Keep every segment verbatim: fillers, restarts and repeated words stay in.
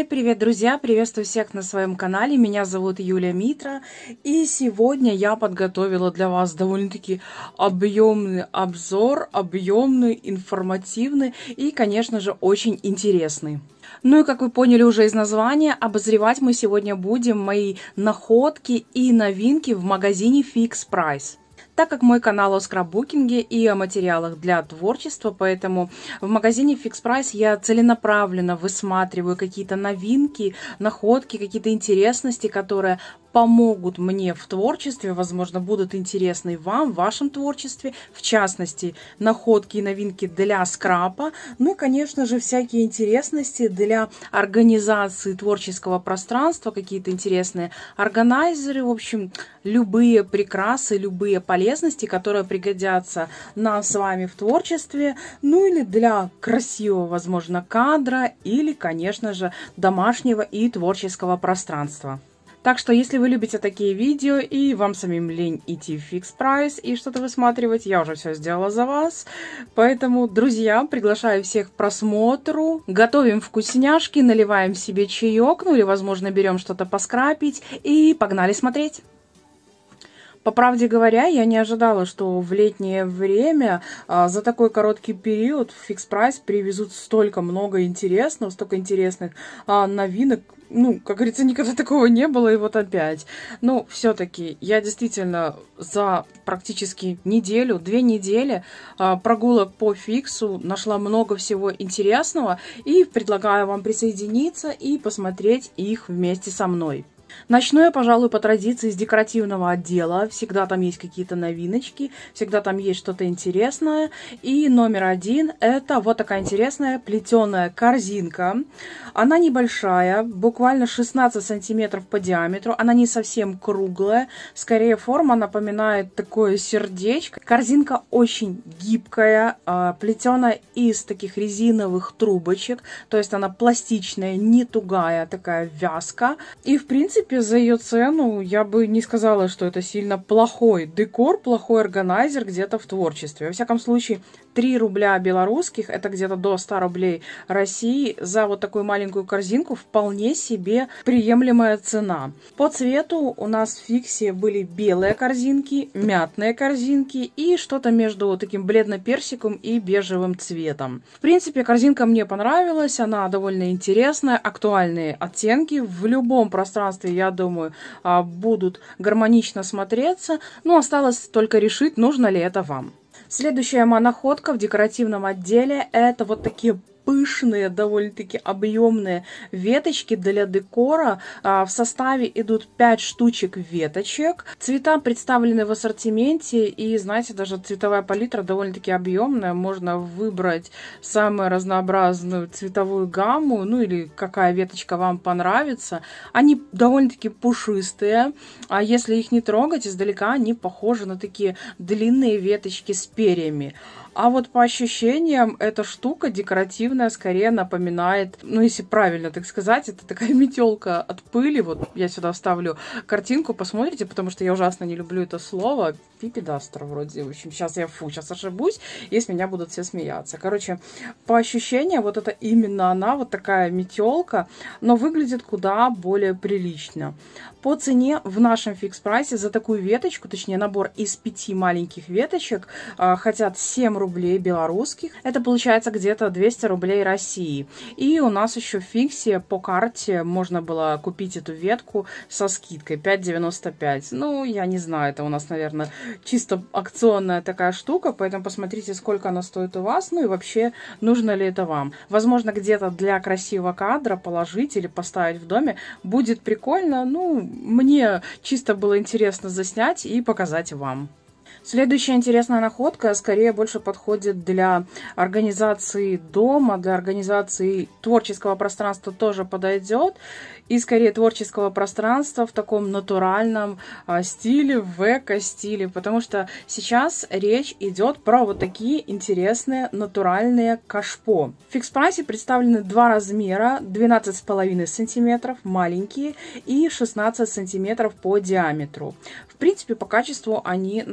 Привет-привет, друзья! Приветствую всех на своем канале. Меня зовут Юлия Митра. И сегодня я подготовила для вас довольно-таки объемный обзор, объемный, информативный и, конечно же, очень интересный. Ну и, как вы поняли уже из названия, обозревать мы сегодня будем мои находки и новинки в магазине Fix Price. Так как мой канал о скраббукинге и о материалах для творчества, поэтому в магазине Fix Price я целенаправленно высматриваю какие-то новинки, находки, какие-то интересности, которые помогут мне в творчестве, возможно, будут интересны вам, в вашем творчестве, в частности, находки и новинки для скрапа, ну и, конечно же, всякие интересности для организации творческого пространства, какие-то интересные органайзеры, в общем, любые прикрасы, любые полезности, которые пригодятся нам с вами в творчестве, ну или для красивого, возможно, кадра, или, конечно же, домашнего и творческого пространства. Так что, если вы любите такие видео и вам самим лень идти в Fix Price и что-то высматривать, я уже все сделала за вас. Поэтому, друзья, приглашаю всех к просмотру. Готовим вкусняшки, наливаем себе чаек, ну или, возможно, берем что-то поскрапить и погнали смотреть. По правде говоря, я не ожидала, что в летнее время а, за такой короткий период в Fix Price привезут столько много интересного, столько интересных а, новинок. Ну, как говорится, никогда такого не было, и вот опять. Но все-таки я действительно за практически неделю, две недели а, прогулок по Фиксу нашла много всего интересного и предлагаю вам присоединиться и посмотреть их вместе со мной. Начну я, пожалуй, по традиции с декоративного отдела. Всегда там есть какие-то новиночки, всегда там есть что-то интересное. И номер один – это вот такая интересная плетеная корзинка. Она небольшая, буквально шестнадцать сантиметров по диаметру. Она не совсем круглая, скорее форма напоминает такое сердечко. Корзинка очень гибкая, плетеная из таких резиновых трубочек. То есть она пластичная, не тугая, такая вязка. И, в принципе, за ее цену я бы не сказала, что это сильно плохой декор, плохой органайзер где-то в творчестве. Во всяком случае, три рубля белорусских, это где-то до ста рублей России, за вот такую маленькую корзинку вполне себе приемлемая цена. По цвету у нас в Фиксе были белые корзинки, мятные корзинки и что-то между таким бледно-персиковым и бежевым цветом. В принципе, корзинка мне понравилась, она довольно интересная, актуальные оттенки в любом пространстве, я думаю, будут гармонично смотреться, но осталось только решить, нужно ли это вам. Следующая моя находка в декоративном отделе – это вот такие пышные, довольно-таки объемные веточки для декора. В составе идут пять штучек веточек. Цвета представлены в ассортименте, и, знаете, даже цветовая палитра довольно-таки объемная. Можно выбрать самую разнообразную цветовую гамму, ну или какая веточка вам понравится. Они довольно-таки пушистые, а если их не трогать издалека, они похожи на такие длинные веточки с перьями. А вот по ощущениям эта штука декоративная скорее напоминает, ну если правильно так сказать, это такая метелка от пыли. Вот я сюда вставлю картинку, посмотрите, потому что я ужасно не люблю это слово. Пипедастер вроде. В общем, сейчас я фу, сейчас ошибусь, и с меня будут все смеяться. Короче, по ощущениям вот это именно она, вот такая метелка, но выглядит куда более прилично. По цене в нашем Fix Price за такую веточку, точнее набор из пяти маленьких веточек, хотят семь рублей белорусских. Это получается где-то двести рублей России. И у нас еще в Фиксе по карте можно было купить эту ветку со скидкой пять девяносто пять. Ну, я не знаю, это у нас, наверное, чисто акционная такая штука, поэтому посмотрите, сколько она стоит у вас, ну и вообще, нужно ли это вам. Возможно, где-то для красивого кадра положить или поставить в доме будет прикольно. Ну, мне чисто было интересно заснять и показать вам. Следующая интересная находка скорее больше подходит для организации дома, для организации творческого пространства тоже подойдет. И скорее творческого пространства в таком натуральном а, стиле, в эко-стиле. Потому что сейчас речь идет про вот такие интересные натуральные кашпо. В Fix Price представлены два размера: двенадцать с половиной сантиметров маленькие и шестнадцать сантиметров по диаметру. В принципе, по качеству они нормальные.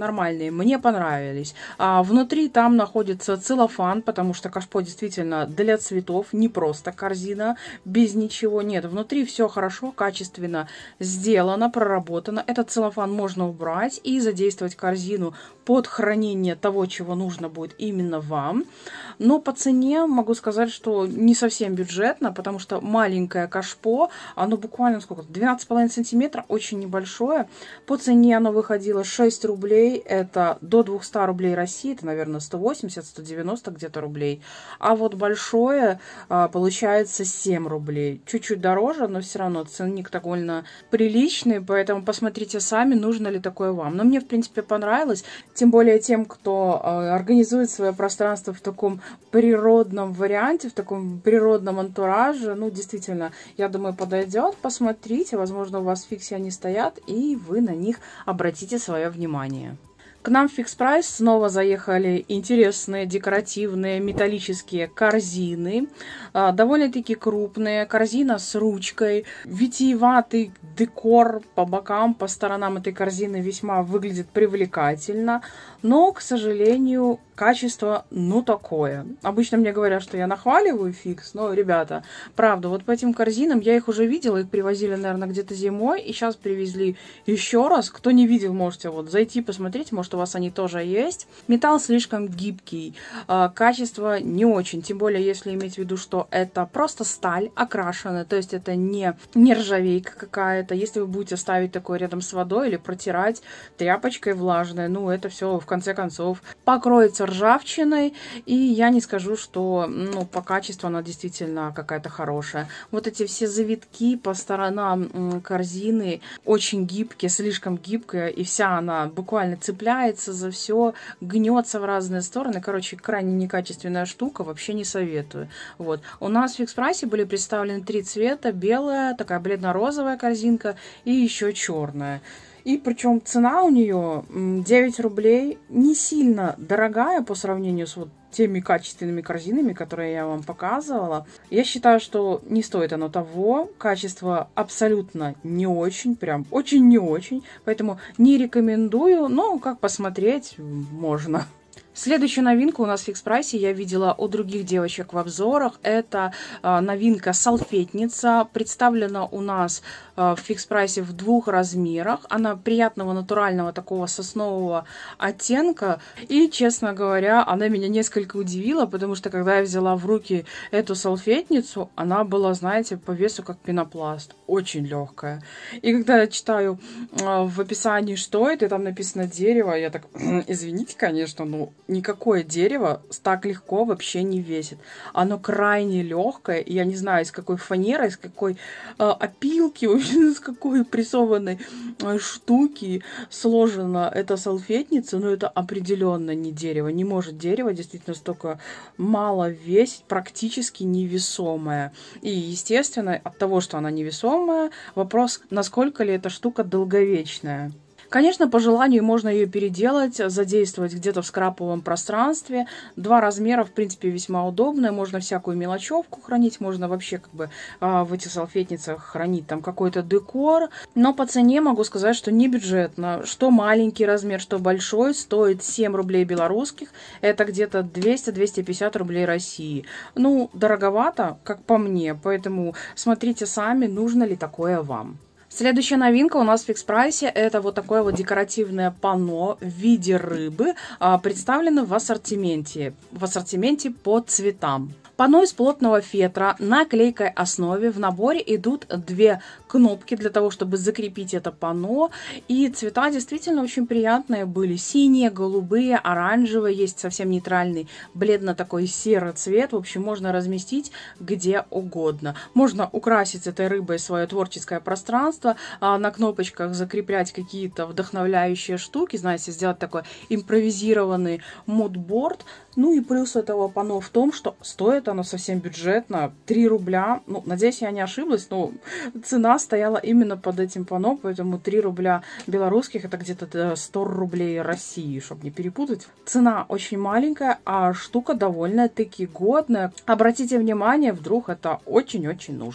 прикольные, мне понравились. А внутри там находится целлофан, потому что кашпо действительно для цветов, не просто корзина, без ничего. Нет, внутри все хорошо, качественно сделано, проработано. Этот целлофан можно убрать и задействовать корзину под хранение того, чего нужно будет именно вам. Но по цене могу сказать, что не совсем бюджетно, потому что маленькое кашпо, оно буквально сколько? двенадцать с половиной сантиметров, очень небольшое. По цене оно выходило шесть рублей, это до двухсот рублей России, это, наверное, сто восемьдесят — сто девяносто где-то рублей. А вот большое получается семь рублей. Чуть-чуть дороже, но все равно ценник довольно приличный, поэтому посмотрите сами, нужно ли такое вам. Но мне, в принципе, понравилось. Тем более тем, кто э, организует свое пространство в таком природном варианте, в таком природном антураже. Ну, действительно, я думаю, подойдет. Посмотрите, возможно, у вас в фиксе они стоят, и вы на них обратите свое внимание. К нам в Fix Price снова заехали интересные декоративные металлические корзины. Довольно-таки крупные. Корзина с ручкой. Витиеватый декор по бокам, по сторонам этой корзины весьма выглядит привлекательно. Но, к сожалению, качество, ну, такое. Обычно мне говорят, что я нахваливаю Fix, но, ребята, правда, вот по этим корзинам я их уже видела, их привозили, наверное, где-то зимой, и сейчас привезли еще раз. Кто не видел, можете вот зайти посмотреть, может, у вас они тоже есть. Металл слишком гибкий, качество не очень, тем более, если иметь в виду, что это просто сталь окрашенная, то есть это не нержавейка какая-то. Если вы будете ставить такое рядом с водой или протирать тряпочкой влажной, ну, это все в конце концов покроется ржавчиной, и я не скажу, что, ну, по качеству она действительно какая-то хорошая. Вот эти все завитки по сторонам корзины очень гибкие, слишком гибкая, и вся она буквально цепляется за все, гнется в разные стороны. Короче, крайне некачественная штука, вообще не советую. Вот. У нас в Fix Price были представлены три цвета: белая, такая бледно-розовая корзинка и еще черная. И причем цена у нее девять рублей, не сильно дорогая по сравнению с вот теми качественными корзинами, которые я вам показывала. Я считаю, что не стоит оно того. Качество абсолютно не очень, прям очень не очень. Поэтому не рекомендую, но как посмотреть можно. Следующую новинку у нас в Fix Price я видела у других девочек в обзорах. Это э, новинка салфетница. Представлена у нас э, в Fix Price в двух размерах. Она приятного натурального такого соснового оттенка. И, честно говоря, она меня несколько удивила, потому что когда я взяла в руки эту салфетницу, она была, знаете, по весу как пенопласт. Очень легкая. И когда я читаю э, в описании, что это, там написано дерево, я так, извините, конечно, ну... Никакое дерево так легко вообще не весит. Оно крайне легкое. И я не знаю, из какой фанеры, из какой э, опилки, из какой прессованной э, штуки сложена эта салфетница. Но это определенно не дерево. Не может дерево действительно столько мало весить, практически невесомое. И, естественно, от того, что она невесомая, вопрос, насколько ли эта штука долговечная. Конечно, по желанию можно ее переделать, задействовать где-то в скраповом пространстве. Два размера, в принципе, весьма удобные. Можно всякую мелочевку хранить, можно вообще как бы в этих салфетницах хранить там какой-то декор. Но по цене могу сказать, что не бюджетно. Что маленький размер, что большой, стоит семь рублей белорусских. Это где-то двести — двести пятьдесят рублей России. Ну, дороговато, как по мне. Поэтому смотрите сами, нужно ли такое вам. Следующая новинка у нас в Fix Price — это вот такое вот декоративное панно в виде рыбы, представлено в ассортименте, в ассортименте по цветам. Панно из плотного фетра на клейкой основе. В наборе идут две кнопки для того, чтобы закрепить это панно. И цвета действительно очень приятные были. Синие, голубые, оранжевые. Есть совсем нейтральный, бледно такой серый цвет. В общем, можно разместить где угодно. Можно украсить этой рыбой свое творческое пространство. На кнопочках закреплять какие-то вдохновляющие штуки. Знаете, сделать такой импровизированный мудборд. Ну и плюс этого панно в том, что стоит оно совсем бюджетно, три рубля. Ну, надеюсь, я не ошиблась, но цена стояла именно под этим панно, поэтому три рубля белорусских — это где-то сто рублей России, чтобы не перепутать. Цена очень маленькая, а штука довольно-таки годная. Обратите внимание, вдруг это очень-очень нужно.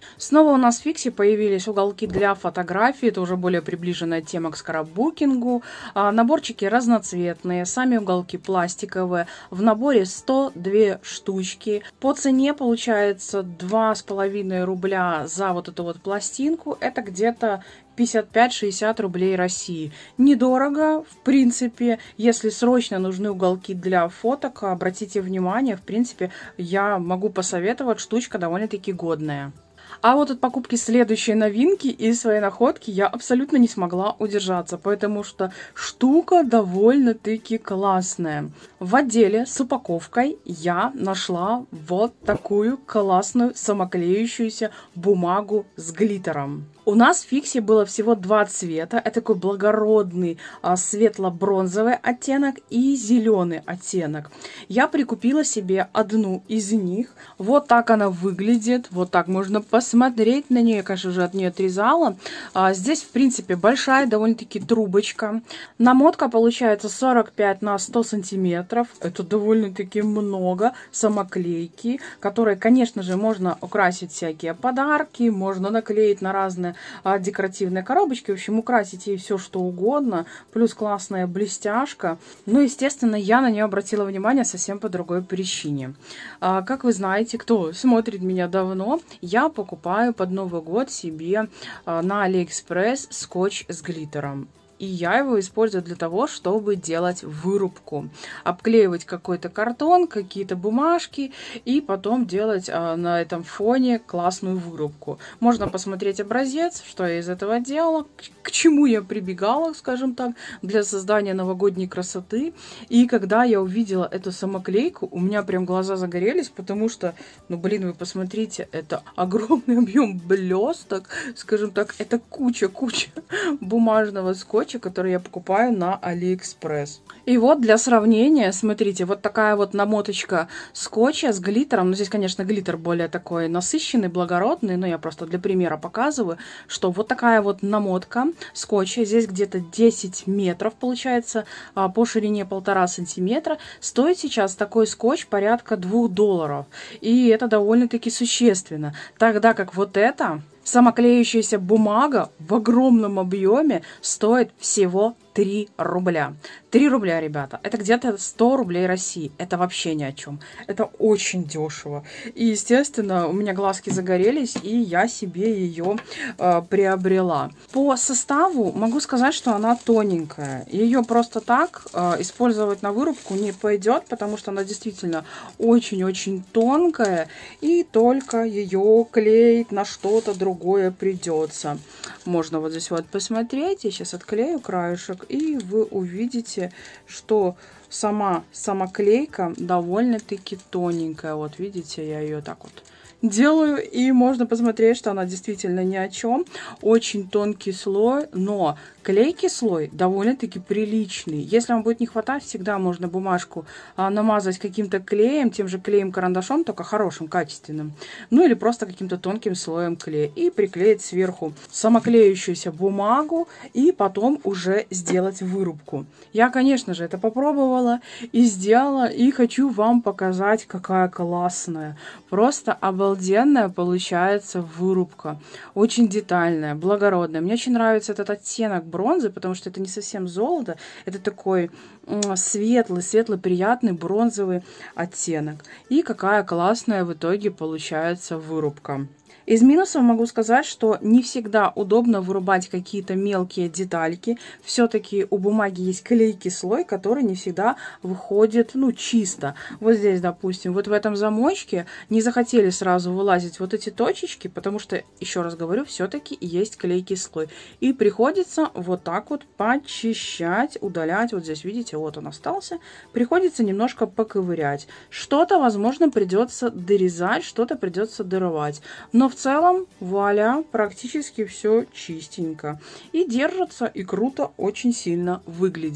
Снова у нас в фиксе появились уголки для фотографий. Это уже более приближенная тема к скраббукингу. А, наборчики разноцветные, сами уголки пластиковые. В наборе сто две штучки. По цене получается два с половиной рубля за вот эту вот пластинку. Это где-то пятьдесят пять шестьдесят рублей России. Недорого, в принципе. Если срочно нужны уголки для фоток, обратите внимание, в принципе, я могу посоветовать, штучка довольно-таки годная. А вот от покупки следующей новинки и своей находки я абсолютно не смогла удержаться, потому что штука довольно-таки классная. В отделе с упаковкой я нашла вот такую классную самоклеющуюся бумагу с глиттером. У нас в фиксе было всего два цвета. Это такой благородный а, светло-бронзовый оттенок и зеленый оттенок. Я прикупила себе одну из них. Вот так она выглядит. Вот так можно посмотреть на нее. Я, конечно же, от нее отрезала. А, здесь, в принципе, большая довольно-таки трубочка. Намотка получается сорок пять на сто сантиметров. Это довольно-таки много самоклейки, которые, конечно же, можно украсить всякие подарки, можно наклеить на разные декоративные коробочки, в общем, украсить ей все что угодно, плюс классная блестяшка. Ну, естественно, я на нее обратила внимание совсем по другой причине. А, как вы знаете, кто смотрит меня давно, я покупаю под Новый год себе а, на Алиэкспресс скотч с глиттером. И я его использую для того, чтобы делать вырубку. Обклеивать какой-то картон, какие-то бумажки и потом делать а, на этом фоне классную вырубку. Можно посмотреть образец, что я из этого делала, к чему я прибегала, скажем так, для создания новогодней красоты. И когда я увидела эту самоклейку, у меня прям глаза загорелись, потому что, ну блин, вы посмотрите, это огромный объем блесток, скажем так, это куча-куча бумажного скотча, который я покупаю на Алиэкспресс. И вот для сравнения, смотрите, вот такая вот намоточка скотча с глиттером. Ну, здесь, конечно, глиттер более такой насыщенный, благородный, но я просто для примера показываю, что вот такая вот намотка скотча, здесь где-то десять метров получается, по ширине полтора сантиметра. Стоит сейчас такой скотч порядка двух долларов. И это довольно-таки существенно. Тогда как вот это... самоклеющаяся бумага в огромном объеме стоит всего три рубля. три рубля, ребята. Это где-то сто рублей России. Это вообще ни о чем. Это очень дешево. И, естественно, у меня глазки загорелись, и я себе ее э, приобрела. По составу могу сказать, что она тоненькая. Ее просто так э, использовать на вырубку не пойдет, потому что она действительно очень-очень тонкая, и только ее клеить на что-то другое придется. Можно вот здесь вот посмотреть. Я сейчас отклею краешек, и вы увидите, что сама самоклейка довольно-таки тоненькая. Вот видите, я ее так вот делаю, и можно посмотреть, что она действительно ни о чем. Очень тонкий слой, но клейкий слой довольно-таки приличный. Если вам будет не хватать, всегда можно бумажку а, намазать каким-то клеем, тем же клеем-карандашом, только хорошим, качественным. Ну или просто каким-то тонким слоем клея. И приклеить сверху самоклеющуюся бумагу, и потом уже сделать вырубку. Я, конечно же, это попробовала и сделала, и хочу вам показать, какая классная. Просто обалденная. Обалденная получается вырубка. Очень детальная, благородная. Мне очень нравится этот оттенок бронзы, потому что это не совсем золото. Это такой светлый, светлый, приятный бронзовый оттенок. И какая классная в итоге получается вырубка. Из минусов могу сказать, что не всегда удобно вырубать какие-то мелкие детальки. Все-таки у бумаги есть клейкий слой, который не всегда выходит, ну, чисто. Вот здесь, допустим, вот в этом замочке не захотели сразу вылазить вот эти точечки, потому что, еще раз говорю, все-таки есть клейкий слой. И приходится вот так вот почищать, удалять. Вот здесь, видите, вот он остался. Приходится немножко поковырять. Что-то, возможно, придется дорезать, что-то придется дорывать. Но в целом, вуаля, практически все чистенько. И держится, и круто, очень сильно выглядит.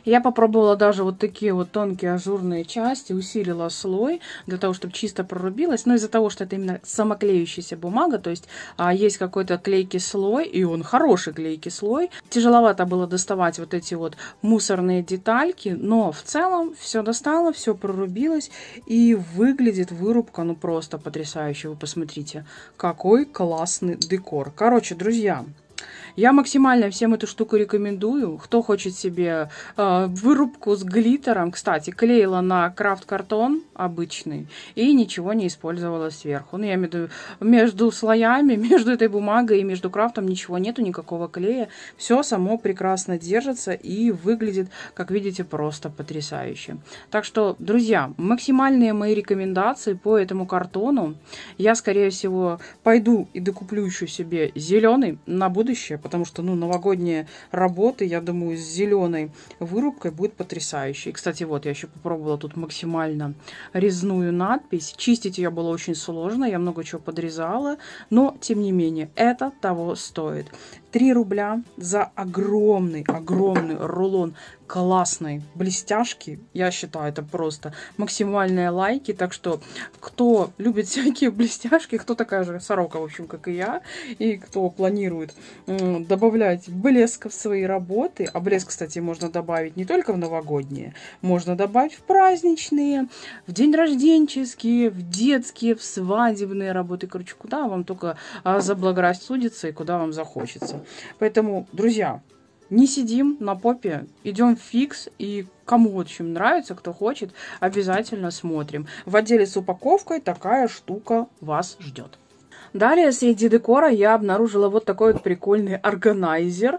Я попробовала даже вот такие вот тонкие ажурные части, усилила слой для того, чтобы чисто прорубилось. Но из-за того, что это именно самоклеющаяся бумага, то есть а, есть какой-то клейкий слой, и он хороший клейкий слой. Тяжеловато было доставать вот эти вот мусорные детальки, но в целом все достало, все прорубилось, и выглядит вырубка ну просто потрясающе. Вы посмотрите, какой классный декор. Короче, друзья, я максимально всем эту штуку рекомендую. Кто хочет себе э, вырубку с глиттером. Кстати, клеила на крафт-картон обычный и ничего не использовала сверху. Ну, я имею в виду, между слоями, между этой бумагой и между крафтом ничего нету, никакого клея. Все само прекрасно держится и выглядит, как видите, просто потрясающе. Так что, друзья, максимальные мои рекомендации по этому картону. Я, скорее всего, пойду и докуплю еще себе зеленый на будущее, потому что, ну, новогодние работы, я думаю, с зеленой вырубкой будет потрясающе. И, кстати, вот, я еще попробовала тут максимально резную надпись. Чистить ее было очень сложно, я много чего подрезала, но, тем не менее, это того стоит. три рубля за огромный, огромный рулон классной блестяшки. Я считаю, это просто максимальные лайки. Так что, кто любит всякие блестяшки, кто такая же сорока, в общем, как и я, и кто планирует добавлять блеск в свои работы, а блеск, кстати, можно добавить не только в новогодние, можно добавить в праздничные, в день рожденческие, в детские, в свадебные работы. Короче, куда вам только заблагорассудится и куда вам захочется. Поэтому, друзья, не сидим на попе, идем в фикс, и кому, в общем, нравится, кто хочет, обязательно смотрим. В отделе с упаковкой такая штука вас ждет. Далее среди декора я обнаружила вот такой вот прикольный органайзер,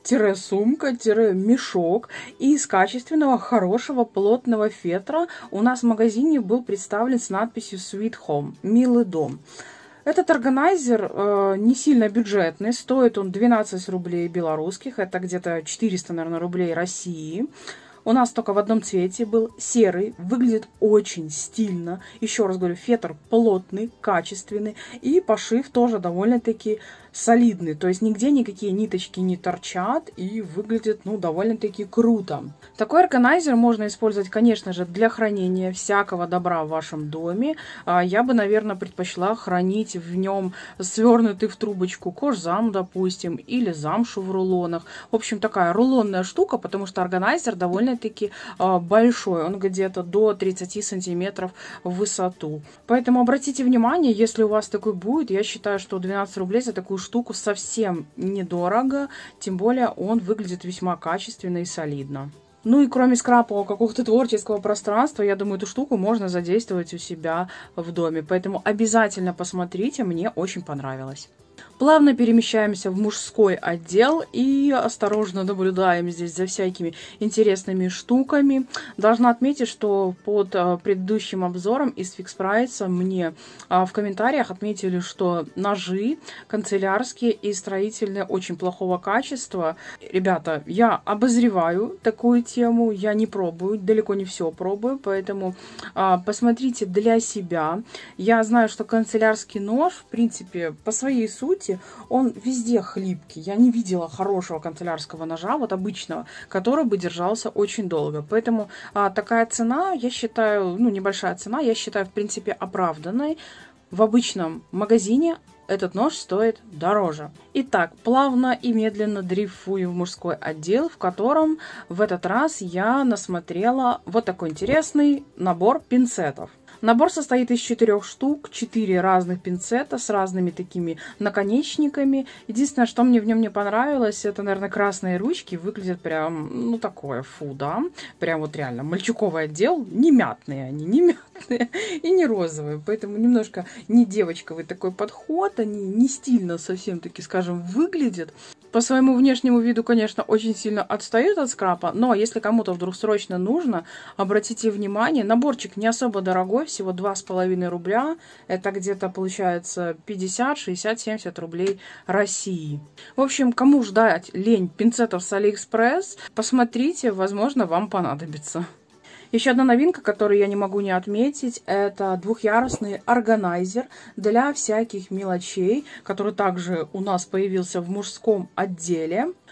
сумка-мешок из качественного, хорошего, плотного фетра. У нас в магазине был представлен с надписью Sweet Home, милый дом. Этот органайзер э, не сильно бюджетный, стоит он двенадцать рублей белорусских, это где-то четыреста, наверное, рублей России. У нас только в одном цвете был, серый, выглядит очень стильно. Еще раз говорю, фетр плотный, качественный, и пошив тоже довольно-таки солидный. То есть нигде никакие ниточки не торчат, и выглядит, ну, довольно-таки круто. Такой органайзер можно использовать, конечно же, для хранения всякого добра в вашем доме. Я бы, наверное, предпочла хранить в нем свернутый в трубочку кожзам, допустим, или замшу в рулонах. В общем, такая рулонная штука, потому что органайзер довольно-таки большой. Он где-то до тридцати сантиметров в высоту. Поэтому обратите внимание, если у вас такой будет, я считаю, что двенадцать рублей за такую штуку совсем недорого. Тем более он выглядит весьма качественно и солидно. Ну и кроме скрапового какого-то творческого пространства, я думаю, эту штуку можно задействовать у себя в доме. Поэтому обязательно посмотрите, мне очень понравилось. Плавно перемещаемся в мужской отдел и осторожно наблюдаем здесь за всякими интересными штуками. Должна отметить, что под предыдущим обзором из Fix Price мне в комментариях отметили, что ножи канцелярские и строительные очень плохого качества. Ребята, я обозреваю такую тему, я не пробую, далеко не все пробую, поэтому посмотрите для себя. Я знаю, что канцелярский нож, в принципе, по своей сути, он везде хлипкий. Я не видела хорошего канцелярского ножа, вот обычного, который бы держался очень долго. Поэтому а, такая цена, я считаю, ну, небольшая цена, я считаю, в принципе, оправданной. В обычном магазине этот нож стоит дороже. Итак, плавно и медленно дрейфую в мужской отдел, в котором в этот раз я насмотрела вот такой интересный набор пинцетов. Набор состоит из четырех штук, четыре разных пинцета с разными такими наконечниками. Единственное, что мне в нем не понравилось, это, наверное, красные ручки. Выглядят прям, ну, такое, фу, да. Прям вот реально мальчуковый отдел. Не мятные они, не мятные и не розовые. Поэтому немножко не девочковый такой подход. Они не стильно совсем-таки, скажем, выглядят. По своему внешнему виду, конечно, очень сильно отстают от скрапа, но если кому-то вдруг срочно нужно, обратите внимание, наборчик не особо дорогой, всего два с половиной рубля, это где-то получается пятьдесят, шестьдесят, семьдесят рублей России. В общем, кому ждать лень пинцетов с Алиэкспресс, посмотрите, возможно, вам понадобится. Еще одна новинка, которую я не могу не отметить, это двухъярусный органайзер для всяких мелочей, который также у нас появился в мужском отделе.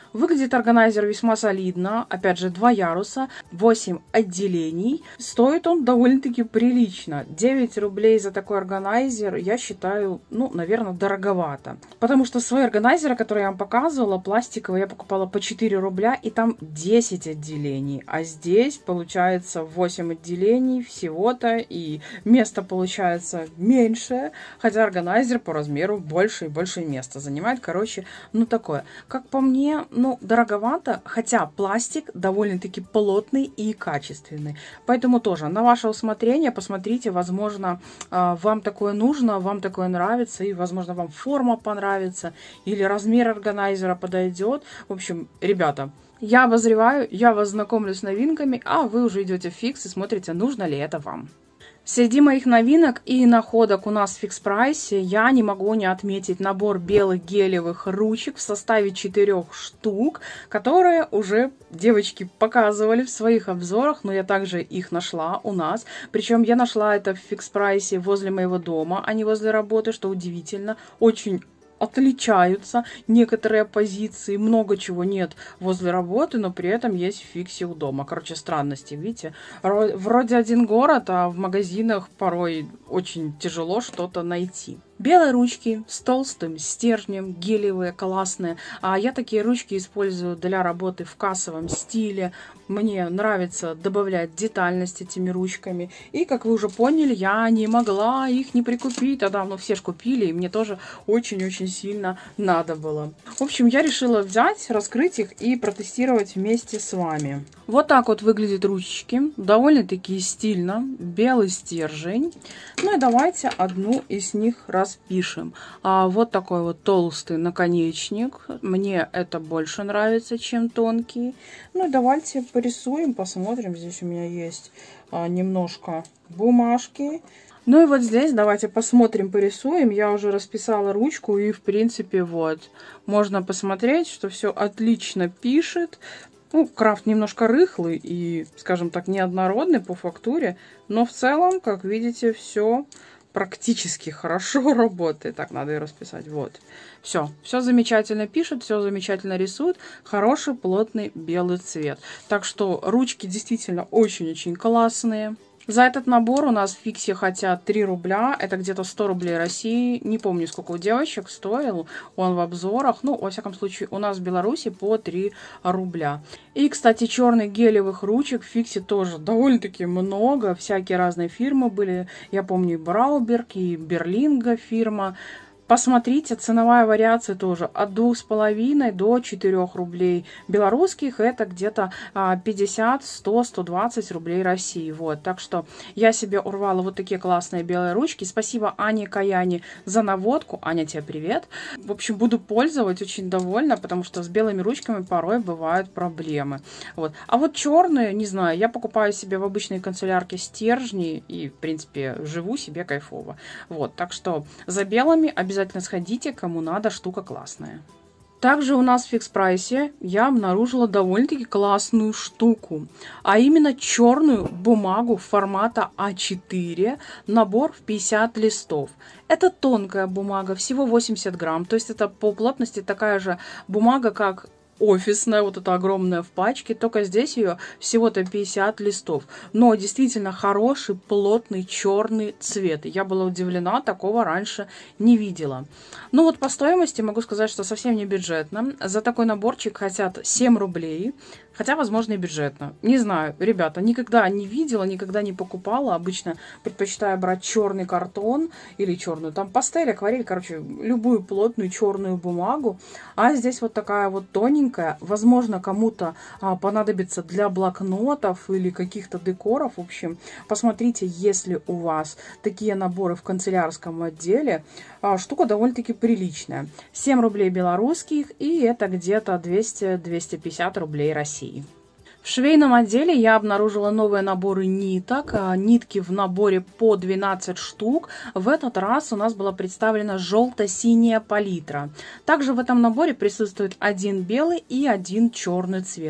Выглядит органайзер весьма солидно. Опять же, два яруса, восемь отделений. Стоит он довольно-таки прилично. девять рублей за такой органайзер, я считаю, ну, наверное, дороговато. Потому что свои органайзеры, которые я вам показывала, пластиковые, я покупала по четыре рубля, и там десять отделений. А здесь, получается, восемь отделений всего-то, и место получается меньше, хотя органайзер по размеру больше и больше места занимает. Короче, ну, такое. Как по мне, ну, дороговато, хотя пластик довольно-таки плотный и качественный. Поэтому тоже на ваше усмотрение посмотрите, возможно, вам такое нужно, вам такое нравится, и, возможно, вам форма понравится, или размер органайзера подойдет. В общем, ребята, я обозреваю, я вас знакомлю с новинками, а вы уже идете в фикс и смотрите, нужно ли это вам. Среди моих новинок и находок у нас в фикс-прайсе я не могу не отметить набор белых гелевых ручек в составе четырех штук, которые уже девочки показывали в своих обзорах, но я также их нашла у нас. Причем я нашла это в фикс-прайсе возле моего дома, а не возле работы, что удивительно. Очень отличаются некоторые позиции, много чего нет возле работы, но при этом есть в фиксе у дома. Короче, странности, видите? Вроде один город, а в магазинах порой очень тяжело что-то найти. Белые ручки с толстым стержнем, гелевые, классные. А я такие ручки использую для работы в кассовом стиле. Мне нравится добавлять детальность этими ручками. И, как вы уже поняли, я не могла их не прикупить. Тогда, ну, все ж купили, и мне тоже очень-очень сильно надо было. В общем, я решила взять, раскрыть их и протестировать вместе с вами. Вот так вот выглядят ручки. Довольно-таки стильно. Белый стержень. Ну и давайте одну из них распишем. А, вот такой вот толстый наконечник. Мне это больше нравится, чем тонкий. Ну и давайте порисуем, посмотрим. Здесь у меня есть а, немножко бумажки. Ну и вот здесь давайте посмотрим, порисуем. Я уже расписала ручку, и в принципе вот можно посмотреть, что все отлично пишет. Ну, крафт немножко рыхлый и, скажем так, неоднородный по фактуре, но в целом, как видите, все практически хорошо работает. Так, надо и расписать. Вот. Все. Все замечательно пишет, все замечательно рисует. Хороший, плотный белый цвет. Так что ручки действительно очень-очень классные. За этот набор у нас в фиксе хотят три рубля. Это где-то сто рублей России. Не помню, сколько у девочек стоил он в обзорах. Ну, во всяком случае, у нас в Беларуси по три рубля. И, кстати, черных гелевых ручек в фиксе тоже довольно-таки много. Всякие разные фирмы были. Я помню и Брауберг, и Берлинга фирма. Посмотрите, ценовая вариация тоже от двух с половиной до четырёх рублей белорусских. Это где-то пятьдесят, сто, сто двадцать рублей России. Вот. Так что я себе урвала вот такие классные белые ручки. Спасибо Ане Каяне за наводку. Аня, тебе привет. В общем, буду пользовать, очень довольна, потому что с белыми ручками порой бывают проблемы. Вот. А вот черные, не знаю, я покупаю себе в обычной канцелярке стержни и, в принципе, живу себе кайфово. Вот. Так что за белыми обязательно Обязательно сходите, кому надо, штука классная. Также у нас в фикс-прайсе я обнаружила довольно-таки классную штуку, а именно черную бумагу формата а четыре, набор в пятьдесят листов. Это тонкая бумага, всего восемьдесят грамм, то есть это по плотности такая же бумага, как офисная, вот эта огромная в пачке, только здесь ее всего-то пятьдесят листов. Но действительно хороший, плотный, черный цвет. Я была удивлена, такого раньше не видела. Ну вот по стоимости могу сказать, что совсем не бюджетно. За такой наборчик хотят семь рублей. Хотя, возможно, и бюджетно. Не знаю, ребята, никогда не видела, никогда не покупала. Обычно предпочитаю брать черный картон или черную, там, пастель, акварель, короче, любую плотную черную бумагу. А здесь вот такая вот тоненькая. Возможно, кому-то а, понадобится для блокнотов или каких-то декоров. В общем, посмотрите, если у вас такие наборы в канцелярском отделе. А, штука довольно-таки приличная. семь рублей белорусских, и это где-то двести — двести пятьдесят рублей России. В швейном отделе я обнаружила новые наборы ниток. Нитки в наборе по двенадцать штук. В этот раз у нас была представлена желто-синяя палитра. Также в этом наборе присутствует один белый и один черный цвет.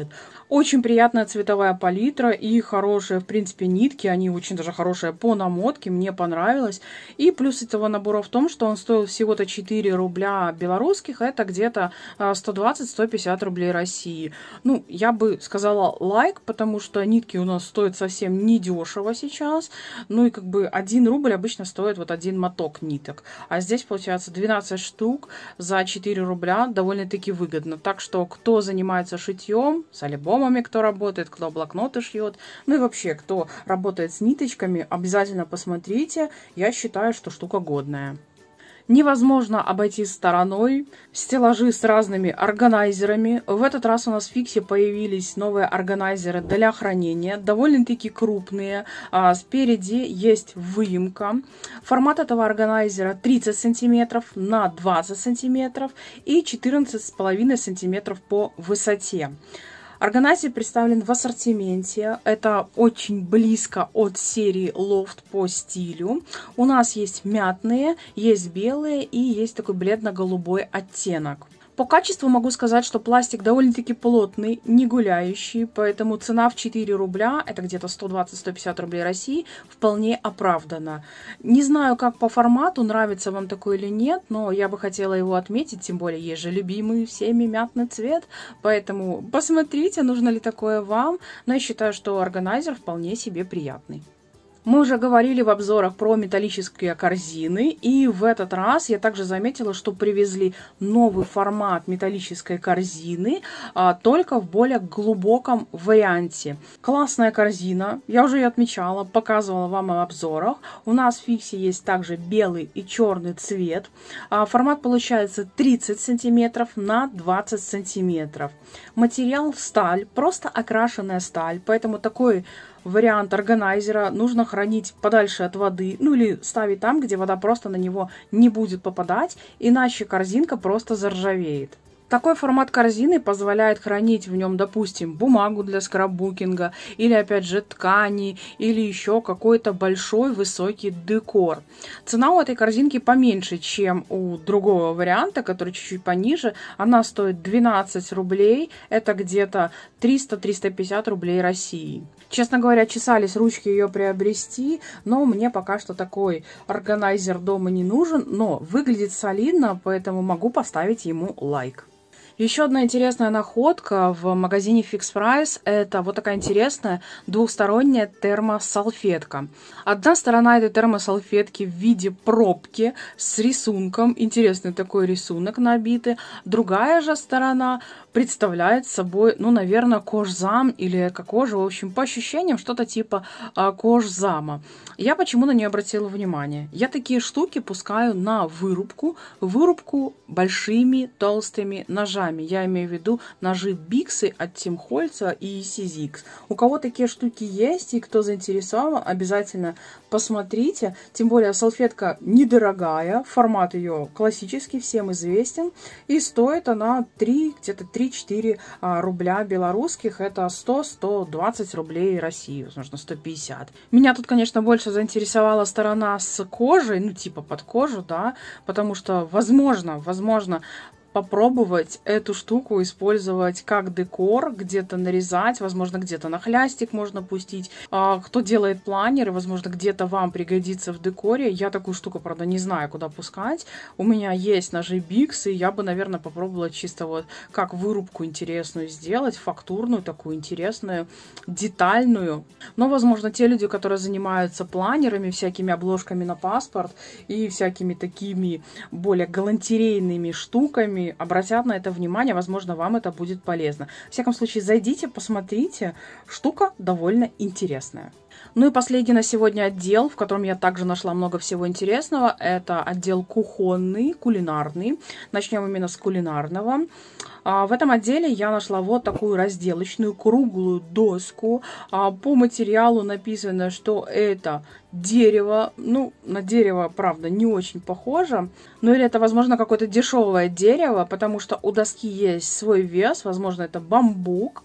Очень приятная цветовая палитра и хорошие, в принципе, нитки. Они очень даже хорошие по намотке, мне понравилось. И плюс этого набора в том, что он стоил всего-то четыре рубля белорусских. Это где-то сто двадцать — сто пятьдесят рублей России. Ну, я бы сказала лайк, потому что нитки у нас стоят совсем недешево сейчас. Ну и как бы один рубль обычно стоит вот один моток ниток. А здесь получается двенадцать штук за четыре рубля. Довольно-таки выгодно. Так что кто занимается шитьем, с альбомом, кто работает, кто блокноты шьет, ну и вообще, кто работает с ниточками, обязательно посмотрите. Я считаю, что штука годная. Невозможно обойти стороной стеллажи с разными органайзерами. В этот раз у нас в Фиксе появились новые органайзеры для хранения, довольно-таки крупные. А спереди есть выемка. Формат этого органайзера тридцать сантиметров на двадцать сантиметров и четырнадцать с половиной сантиметров по высоте. Органайзер представлен в ассортименте. Это очень близко от серии Loft по стилю. У нас есть мятные, есть белые и есть такой бледно-голубой оттенок. По качеству могу сказать, что пластик довольно-таки плотный, не гуляющий, поэтому цена в четыре рубля, это где-то сто двадцать — сто пятьдесят рублей России, вполне оправдана. Не знаю, как по формату, нравится вам такой или нет, но я бы хотела его отметить, тем более есть же любимый всеми мятный цвет, поэтому посмотрите, нужно ли такое вам, но я считаю, что органайзер вполне себе приятный. Мы уже говорили в обзорах про металлические корзины, и в этот раз я также заметила, что привезли новый формат металлической корзины, а, только в более глубоком варианте. Классная корзина, я уже ее отмечала, показывала вам в обзорах. У нас в Фиксе есть также белый и черный цвет. А, формат получается тридцать сантиметров на двадцать сантиметров. Материал сталь, просто окрашенная сталь, поэтому такой вариант органайзера нужно хранить подальше от воды, ну или ставить там, где вода просто на него не будет попадать, иначе корзинка просто заржавеет. Такой формат корзины позволяет хранить в нем, допустим, бумагу для скраббукинга, или опять же ткани, или еще какой-то большой высокий декор. Цена у этой корзинки поменьше, чем у другого варианта, который чуть-чуть пониже. Она стоит двенадцать рублей, это где-то триста — триста пятьдесят рублей России. Честно говоря, чесались ручки ее приобрести, но мне пока что такой органайзер дома не нужен, но выглядит солидно, поэтому могу поставить ему лайк. Еще одна интересная находка в магазине Fix Price – это вот такая интересная двухсторонняя термосалфетка. Одна сторона этой термосалфетки в виде пробки с рисунком, интересный такой рисунок набитый. Другая же сторона представляет собой, ну, наверное, кожзам или эко-кожа, в общем, по ощущениям что-то типа а, кожзама. Я почему на нее обратила внимание? Я такие штуки пускаю на вырубку, вырубку большими толстыми ножами. Я имею в виду ножи Биксы от Тим Хольца и Сизикс. У кого такие штуки есть и кто заинтересован, обязательно посмотрите. Тем более салфетка недорогая, формат ее классический, всем известен. И стоит она три, где-то три-четыре рубля белорусских. Это сто — сто двадцать рублей России, возможно, сто пятьдесят. Меня тут, конечно, больше заинтересовала сторона с кожей, ну типа под кожу, да, потому что возможно, возможно, попробовать эту штуку использовать как декор, где-то нарезать, возможно, где-то на хлястик можно пустить. А, кто делает планеры, возможно, где-то вам пригодится в декоре. Я такую штуку, правда, не знаю, куда пускать. У меня есть ножи Бикс, и я бы, наверное, попробовала чисто вот как вырубку интересную сделать, фактурную, такую интересную, детальную. Но, возможно, те люди, которые занимаются планерами, всякими обложками на паспорт и всякими такими более галантерейными штуками, обратят на это внимание, возможно, вам это будет полезно. В всяком случае, зайдите, посмотрите, штука довольно интересная. Ну и последний на сегодня отдел, в котором я также нашла много всего интересного, это отдел кухонный, кулинарный. Начнем именно с кулинарного. В этом отделе я нашла вот такую разделочную круглую доску. По материалу написано, что это дерево. Ну, на дерево, правда, не очень похоже. Ну или это, возможно, какое-то дешевое дерево, потому что у доски есть свой вес. Возможно, это бамбук.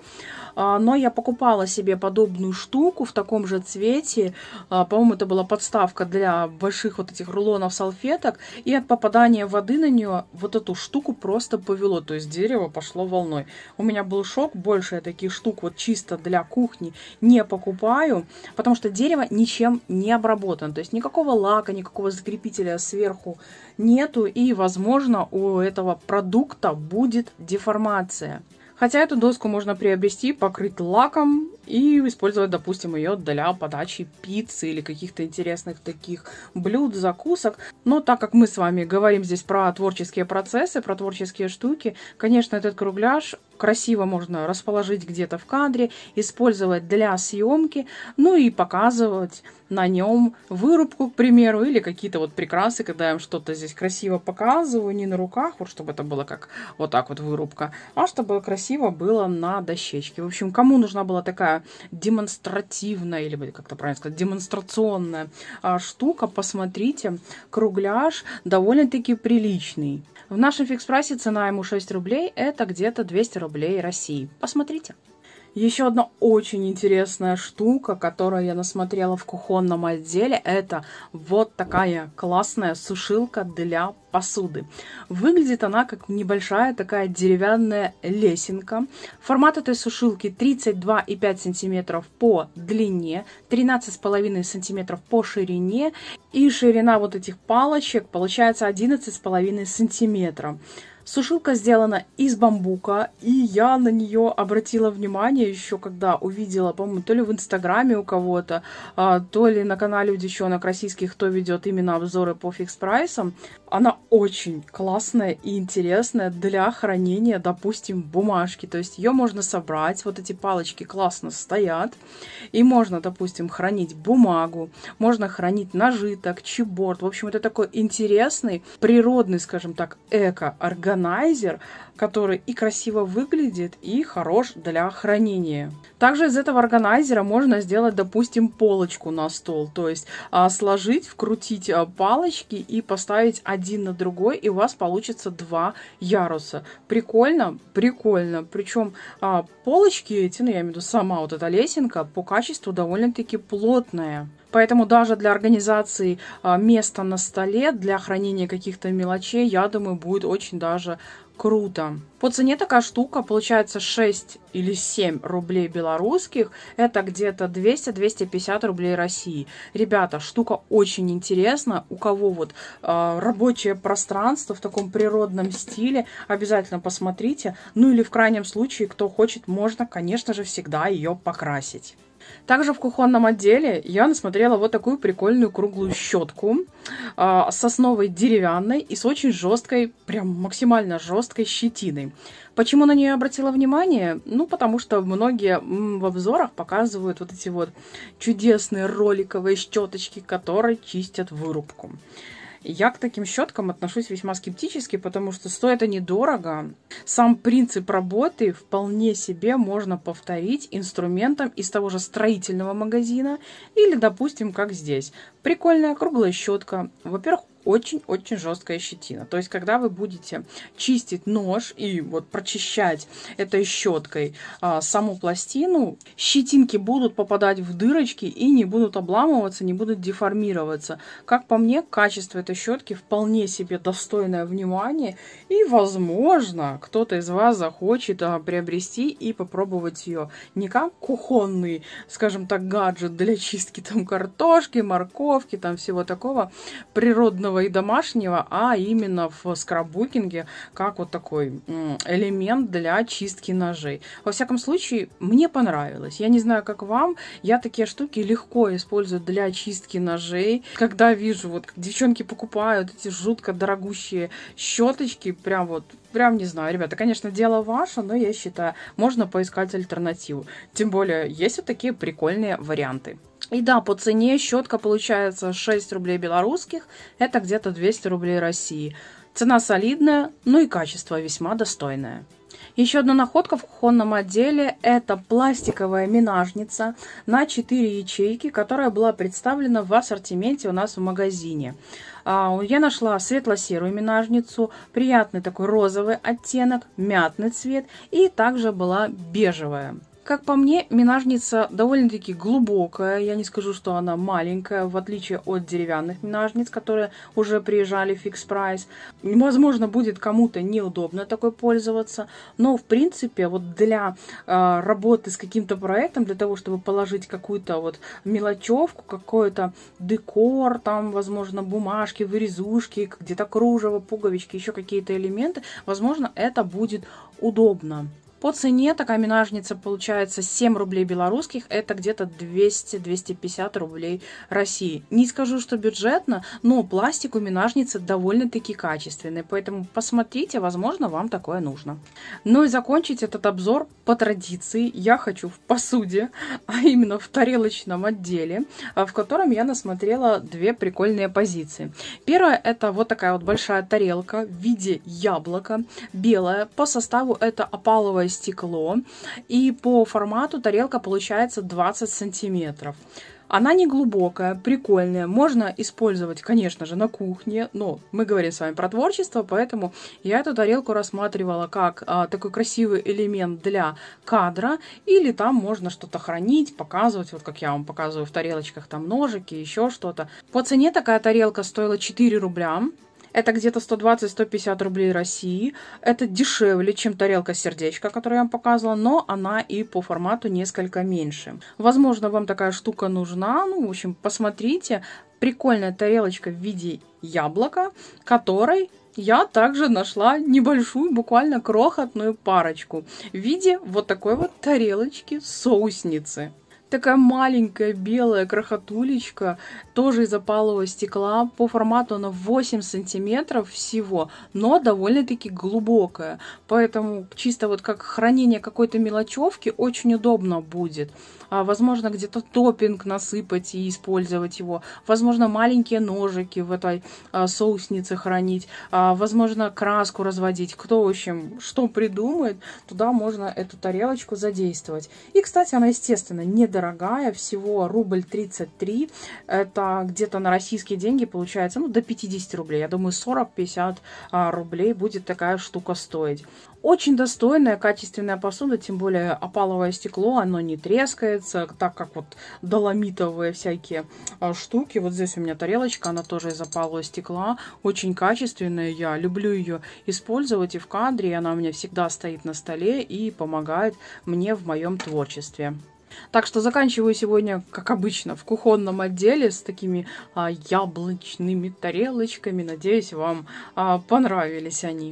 но я покупала себе подобную штуку в таком же цвете. По-моему, это была подставка для больших вот этих рулонов салфеток. И от попадания воды на нее вот эту штуку просто повело. То есть дерево пошло волной. У меня был шок. Больше я таких штук вот чисто для кухни не покупаю. Потому что дерево ничем не обработано. То есть никакого лака, никакого закрепителя сверху нету. И, возможно, у этого продукта будет деформация. Хотя эту доску можно приобрести, покрыть лаком и использовать, допустим, ее для подачи пиццы или каких-то интересных таких блюд, закусок. Но так как мы с вами говорим здесь про творческие процессы, про творческие штуки, конечно, этот кругляш красиво можно расположить где-то в кадре, использовать для съемки, ну и показывать на нем вырубку, к примеру, или какие-то вот прикрасы, когда я вам что-то здесь красиво показываю, не на руках, вот чтобы это было как вот так вот вырубка, а чтобы красиво было на дощечке. В общем, кому нужна была такая демонстративная, или как-то правильно сказать, демонстрационная а, штука, посмотрите, кругляш довольно-таки приличный. В нашем фикс-прайсе цена ему шесть рублей, это где-то двести рублей России. Посмотрите. Еще одна очень интересная штука, которую я насмотрела в кухонном отделе, это вот такая классная сушилка для посуды. Выглядит она как небольшая такая деревянная лесенка. Формат этой сушилки тридцать два и пять сантиметров по длине, тринадцать и пять сантиметров по ширине. И ширина вот этих палочек получается одиннадцать и пять сантиметров. Сушилка сделана из бамбука, и я на нее обратила внимание еще когда увидела, по-моему, то ли в инстаграме у кого-то, а, то ли на канале у девчонок российских, кто ведет именно обзоры по фикс-прайсам. Она очень классная и интересная для хранения, допустим, бумажки. То есть ее можно собрать, вот эти палочки классно стоят, и можно, допустим, хранить бумагу, можно хранить нажиток, чипборд. В общем, это такой интересный, природный, скажем так, эко-органайзер, который и красиво выглядит, и хорош для хранения. Также из этого органайзера можно сделать, допустим, полочку на стол. То есть а, сложить, вкрутить а, палочки и поставить один на другой, и у вас получится два яруса. Прикольно? Прикольно. Причем а, полочки эти, ну я имею в виду сама вот эта лесенка, по качеству довольно-таки плотная. Поэтому даже для организации а, места на столе, для хранения каких-то мелочей, я думаю, будет очень даже круто. По цене такая штука получается шесть или семь рублей белорусских. Это где-то двести — двести пятьдесят рублей России. Ребята, штука очень интересна. У кого вот э, рабочее пространство в таком природном стиле, обязательно посмотрите. Ну или в крайнем случае, кто хочет, можно, конечно же, всегда ее покрасить. Также в кухонном отделе я насмотрела вот такую прикольную круглую щетку э, сосновой деревянной и с очень жесткой, прям максимально жесткой щетиной. Почему на нее обратила внимание? Ну, потому что многие в обзорах показывают вот эти вот чудесные роликовые щеточки, которые чистят вырубку. Я к таким щеткам отношусь весьма скептически, потому что стоят они дорого. Сам принцип работы вполне себе можно повторить инструментом из того же строительного магазина или, допустим, как здесь. Прикольная круглая щетка. Во-первых, очень-очень жесткая щетина. То есть, когда вы будете чистить нож и вот прочищать этой щеткой а, саму пластину, щетинки будут попадать в дырочки и не будут обламываться, не будут деформироваться. Как по мне, качество этой щетки вполне себе достойное внимания. И, возможно, кто-то из вас захочет а, приобрести и попробовать ее не как кухонный, скажем так, гаджет для чистки там картошки, морковки, там всего такого природного и домашнего, а именно в скраббукинге как вот такой элемент для чистки ножей. Во всяком случае, мне понравилось. Я не знаю, как вам, я такие штуки легко использую для чистки ножей. Когда вижу, вот как девчонки покупают эти жутко дорогущие щеточки, прям вот, прям не знаю, ребята, конечно, дело ваше, но я считаю, можно поискать альтернативу. Тем более, есть вот такие прикольные варианты. И да, по цене щетка получается шесть рублей белорусских, это где-то двести рублей России. Цена солидная, ну и качество весьма достойное. Еще одна находка в кухонном отделе – это пластиковая минажница на четыре ячейки, которая была представлена в ассортименте у нас в магазине. Я нашла светло-серую минажницу, приятный такой розовый оттенок, мятный цвет, и также была бежевая. Как по мне, минажница довольно-таки глубокая. Я не скажу, что она маленькая, в отличие от деревянных минажниц, которые уже приезжали в Fix Price. Возможно, будет кому-то неудобно такой пользоваться, но в принципе вот для э, работы с каким-то проектом, для того, чтобы положить какую-то вот мелочевку, какой-то декор, там, возможно, бумажки, вырезушки, где-то кружево, пуговички, еще какие-то элементы, возможно, это будет удобно. По цене такая минажница получается семь рублей белорусских, это где-то двести — двести пятьдесят рублей России. Не скажу, что бюджетно, но пластик у минажницы довольно-таки качественный, поэтому посмотрите, возможно, вам такое нужно. Ну и закончить этот обзор по традиции я хочу в посуде, а именно в тарелочном отделе, в котором я насмотрела две прикольные позиции. Первая — это вот такая вот большая тарелка в виде яблока, белая, по составу это опаловое стекло, и по формату тарелка получается двадцать сантиметров. Она не глубокая, прикольная, можно использовать, конечно же, на кухне, но мы говорим с вами про творчество, поэтому я эту тарелку рассматривала как а, такой красивый элемент для кадра, или там можно что-то хранить, показывать, вот как я вам показываю в тарелочках, там ножики, еще что-то. По цене такая тарелка стоила четыре рубля. Это где-то сто двадцать — сто пятьдесят рублей России. Это дешевле, чем тарелка сердечко, которую я вам показывала, но она и по формату несколько меньше. Возможно, вам такая штука нужна. Ну, в общем, посмотрите. Прикольная тарелочка в виде яблока, которой я также нашла небольшую, буквально крохотную парочку в виде вот такой вот тарелочки-соусницы. Такая маленькая белая крохотулечка, тоже из опалового стекла. По формату она восемь сантиметров всего, но довольно-таки глубокая. Поэтому чисто вот как хранение какой-то мелочевки очень удобно будет. А, возможно, где-то топпинг насыпать и использовать его. Возможно, маленькие ножики в этой а, соуснице хранить. А, возможно, краску разводить. Кто, в общем, что придумает, туда можно эту тарелочку задействовать. И, кстати, она, естественно, недорогая. Всего рубль тридцать три. Это где-то на российские деньги получается, ну, до пятидесяти рублей. Я думаю, сорок-пятьдесят а, рублей будет такая штука стоить. Очень достойная, качественная посуда, тем более опаловое стекло, оно не трескается, так как вот доломитовые всякие а, штуки. Вот здесь у меня тарелочка, она тоже из опалового стекла, очень качественная, я люблю ее использовать и в кадре, и она у меня всегда стоит на столе и помогает мне в моем творчестве. Так что заканчиваю сегодня, как обычно, в кухонном отделе с такими а, яблочными тарелочками. Надеюсь, вам а, понравились они.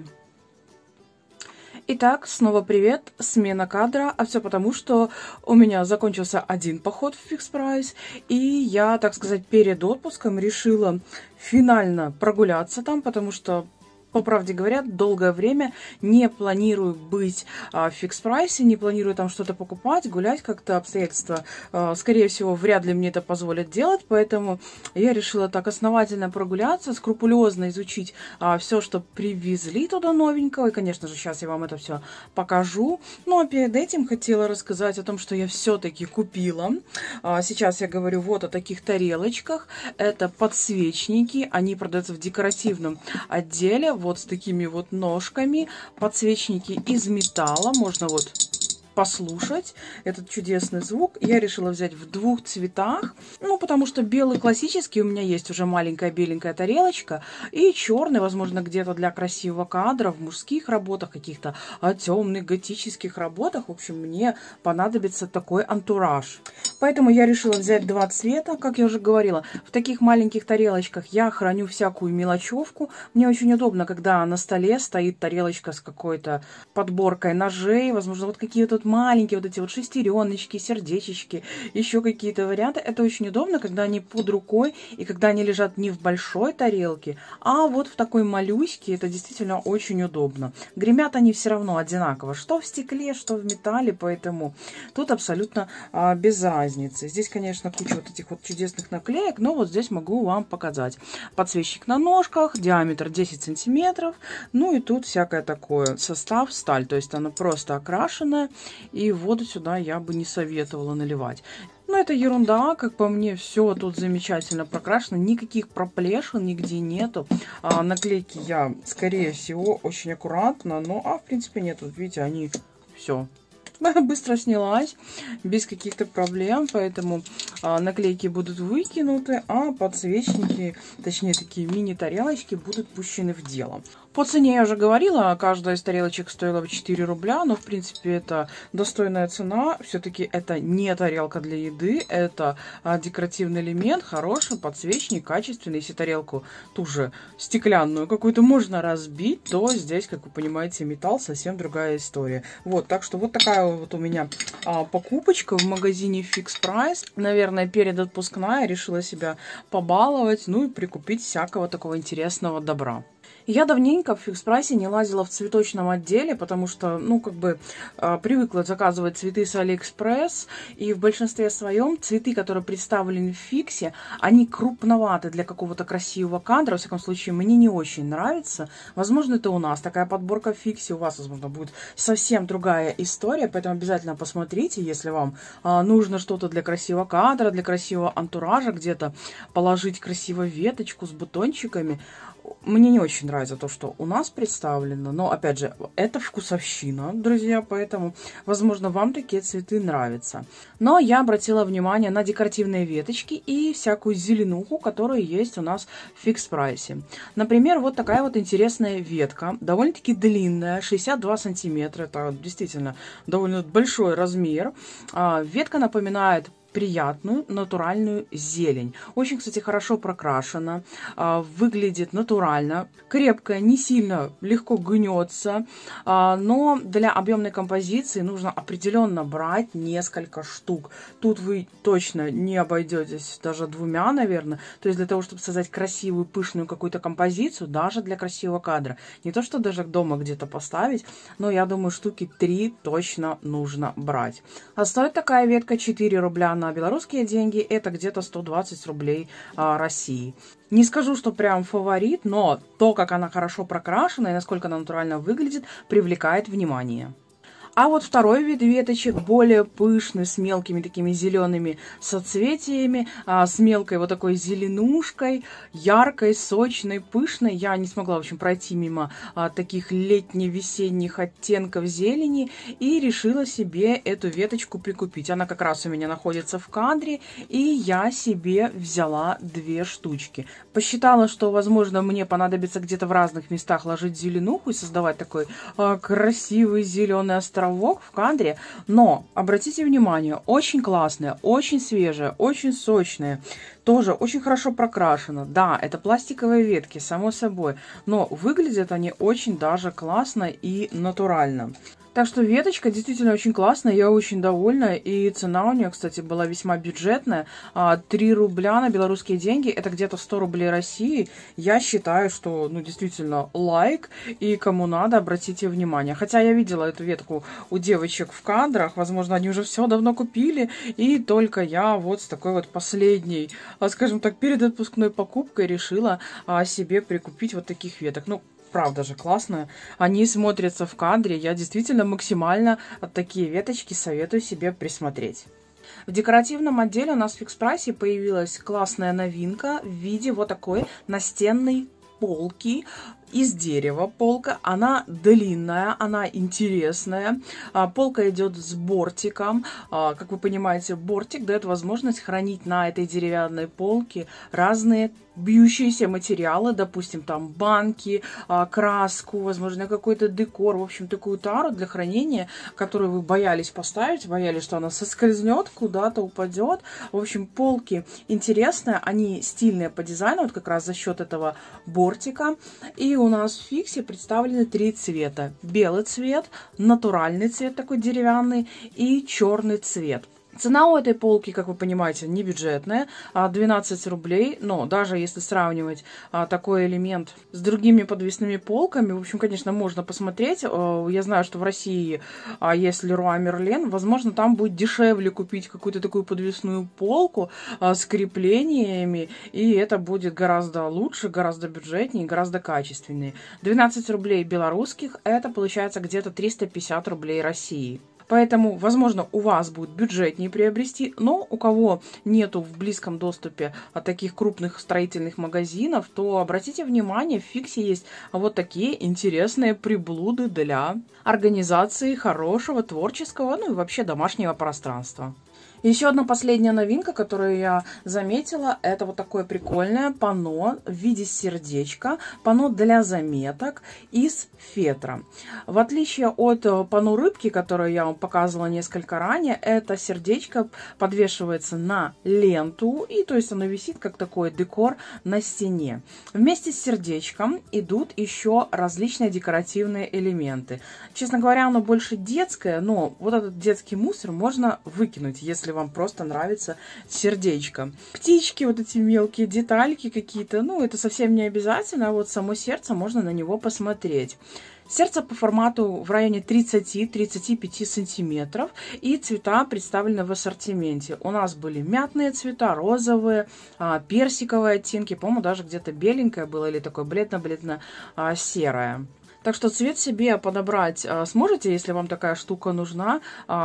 Итак, снова привет, смена кадра, а все потому, что у меня закончился один поход в Fix Price, и я, так сказать, перед отпуском решила финально прогуляться там, потому что, по правде говоря, долгое время не планирую быть а, в Fix Price, не планирую там что-то покупать, гулять, как-то обстоятельства, а, скорее всего, вряд ли мне это позволят делать, поэтому я решила так основательно прогуляться, скрупулезно изучить а, все, что привезли туда новенького, и, конечно же, сейчас я вам это все покажу. Ну, а перед этим хотела рассказать о том, что я все-таки купила. А, сейчас я говорю вот о таких тарелочках. Это подсвечники, они продаются в декоративном отделе, вот с такими вот ножками, подсвечники из металла, можно вот послушать этот чудесный звук. Я решила взять в двух цветах, ну, потому что белый классический, у меня есть уже маленькая беленькая тарелочка, и черный, возможно, где-то для красивого кадра, в мужских работах, каких-то а, темных готических работах. В общем, мне понадобится такой антураж. Поэтому я решила взять два цвета, как я уже говорила. В таких маленьких тарелочках я храню всякую мелочевку. Мне очень удобно, когда на столе стоит тарелочка с какой-то подборкой ножей, возможно, вот какие-то маленькие вот эти вот шестереночки, сердечечки, еще какие-то варианты. Это очень удобно, когда они под рукой и когда они лежат не в большой тарелке, а вот в такой малюське. Это действительно очень удобно. Гремят они все равно одинаково, что в стекле, что в металле, поэтому тут абсолютно а, без разницы. Здесь, конечно, куча вот этих вот чудесных наклеек, но вот здесь могу вам показать. Подсвечник на ножках, диаметр десять сантиметров, ну и тут всякое такое. Состав сталь, то есть она просто окрашенная. И воду сюда я бы не советовала наливать. Но это ерунда, как по мне, все тут замечательно прокрашено. Никаких проплешин нигде нету. А, наклейки я, скорее всего, очень аккуратно. Ну, а в принципе нет. Вот видите, они все быстро снялась, без каких-то проблем, поэтому а, наклейки будут выкинуты, а подсвечники, точнее такие мини-тарелочки, будут пущены в дело. По цене я уже говорила, каждая из тарелочек стоила четыре рубля, но в принципе это достойная цена. Все-таки это не тарелка для еды, это а, декоративный элемент, хороший подсвечник, качественный. Если тарелку ту же стеклянную какую-то можно разбить, то здесь, как вы понимаете, металл, совсем другая история. Вот, так что вот такая вот у меня а, покупочка в магазине Fix Price. Наверное, перед отпускная решила себя побаловать, ну и прикупить всякого такого интересного добра. Я давненько в Fix Price не лазила в цветочном отделе, потому что, ну, как бы э, привыкла заказывать цветы с Алиэкспресс, и в большинстве своем цветы, которые представлены в Фиксе, они крупноваты для какого-то красивого кадра, во всяком случае, мне не очень нравится. Возможно, это у нас такая подборка в Фиксе, у вас, возможно, будет совсем другая история, поэтому обязательно посмотрите, если вам э, нужно что-то для красивого кадра, для красивого антуража, где-то положить красиво веточку с бутончиками. Мне не очень нравится то, что у нас представлено, но, опять же, это вкусовщина, друзья, поэтому, возможно, вам такие цветы нравятся. Но я обратила внимание на декоративные веточки и всякую зеленуху, которая есть у нас в Fix Price. Например, вот такая вот интересная ветка, довольно-таки длинная, шестьдесят два сантиметра, это действительно довольно большой размер. Ветка напоминает приятную натуральную зелень. Очень, кстати, хорошо прокрашена, выглядит натурально, крепкая, не сильно легко гнется, но для объемной композиции нужно определенно брать несколько штук. Тут вы точно не обойдетесь даже двумя, наверное. То есть для того, чтобы создать красивую, пышную какую-то композицию, даже для красивого кадра. Не то, что даже дома где-то поставить, но я думаю, штуки три точно нужно брать. А стоит такая ветка четыре рубля на белорусские деньги, это где-то сто двадцать рублей а, России. Не скажу, что прям фаворит, но то, как она хорошо прокрашена и насколько она натурально выглядит, привлекает внимание. А вот второй вид веточек, более пышный, с мелкими такими зелеными соцветиями, а, с мелкой вот такой зеленушкой, яркой, сочной, пышной. Я не смогла, в общем, пройти мимо а, таких летне-весенних оттенков зелени и решила себе эту веточку прикупить. Она как раз у меня находится в кадре, и я себе взяла две штучки. Посчитала, что, возможно, мне понадобится где-то в разных местах ложить зеленуху и создавать такой а, красивый зеленый островок в кадре, но обратите внимание, очень классная, очень свежая, очень сочная, тоже очень хорошо прокрашена. Да, это пластиковые ветки, само собой, но выглядят они очень даже классно и натурально. Так что веточка действительно очень классная, я очень довольна. И цена у нее, кстати, была весьма бюджетная. три рубля на белорусские деньги, это где-то сто рублей России. Я считаю, что, ну, действительно, лайк. И кому надо, обратите внимание. Хотя я видела эту ветку у девочек в кадрах. Возможно, они уже все давно купили. И только я вот с такой вот последней, скажем так, перед отпускной покупкой решила себе прикупить вот таких веток. Ну, правда же классно. Они смотрятся в кадре. Я действительно максимально такие веточки советую себе присмотреть. В декоративном отделе у нас в Fix Price появилась классная новинка в виде вот такой настенной полки из дерева. Полка, она длинная, она интересная. Полка идет с бортиком. Как вы понимаете, бортик дает возможность хранить на этой деревянной полке разные бьющиеся материалы, допустим, там банки, краску, возможно, какой-то декор, в общем, такую тару для хранения, которую вы боялись поставить, боялись, что она соскользнет, куда-то упадет. В общем, полки интересные, они стильные по дизайну, вот как раз за счет этого бортика. И у нас в Фиксе представлены три цвета. Белый цвет, натуральный цвет такой деревянный и черный цвет. Цена у этой полки, как вы понимаете, не бюджетная, двенадцать рублей, но даже если сравнивать а, такой элемент с другими подвесными полками, в общем, конечно, можно посмотреть. Я знаю, что в России а, есть Леруа Мерлен, возможно, там будет дешевле купить какую-то такую подвесную полку а, с креплениями, и это будет гораздо лучше, гораздо бюджетнее, гораздо качественнее. двенадцать рублей белорусских, это получается где-то триста пятьдесят рублей России. Поэтому, возможно, у вас будет бюджетнее приобрести, но у кого нету в близком доступе таких крупных строительных магазинов, то обратите внимание, в Фиксе есть вот такие интересные приблуды для организации хорошего, творческого, ну и вообще домашнего пространства. Еще одна последняя новинка, которую я заметила, это вот такое прикольное панно в виде сердечка, панно для заметок из фетра. В отличие от панно рыбки, которую я вам показывала несколько ранее, это сердечко подвешивается на ленту, и то есть оно висит как такой декор на стене. Вместе с сердечком идут еще различные декоративные элементы. Честно говоря, оно больше детское, но вот этот детский мусор можно выкинуть, если вам просто нравится сердечко. Птички, вот эти мелкие детальки какие-то, ну, это совсем не обязательно, а вот само сердце, можно на него посмотреть. Сердце по формату в районе тридцати-тридцати пяти сантиметров, и цвета представлены в ассортименте. У нас были мятные цвета, розовые, персиковые оттенки, по-моему, даже где-то беленькое было или такое бледно-бледно-серое. Так что цвет себе подобрать сможете, если вам такая штука нужна.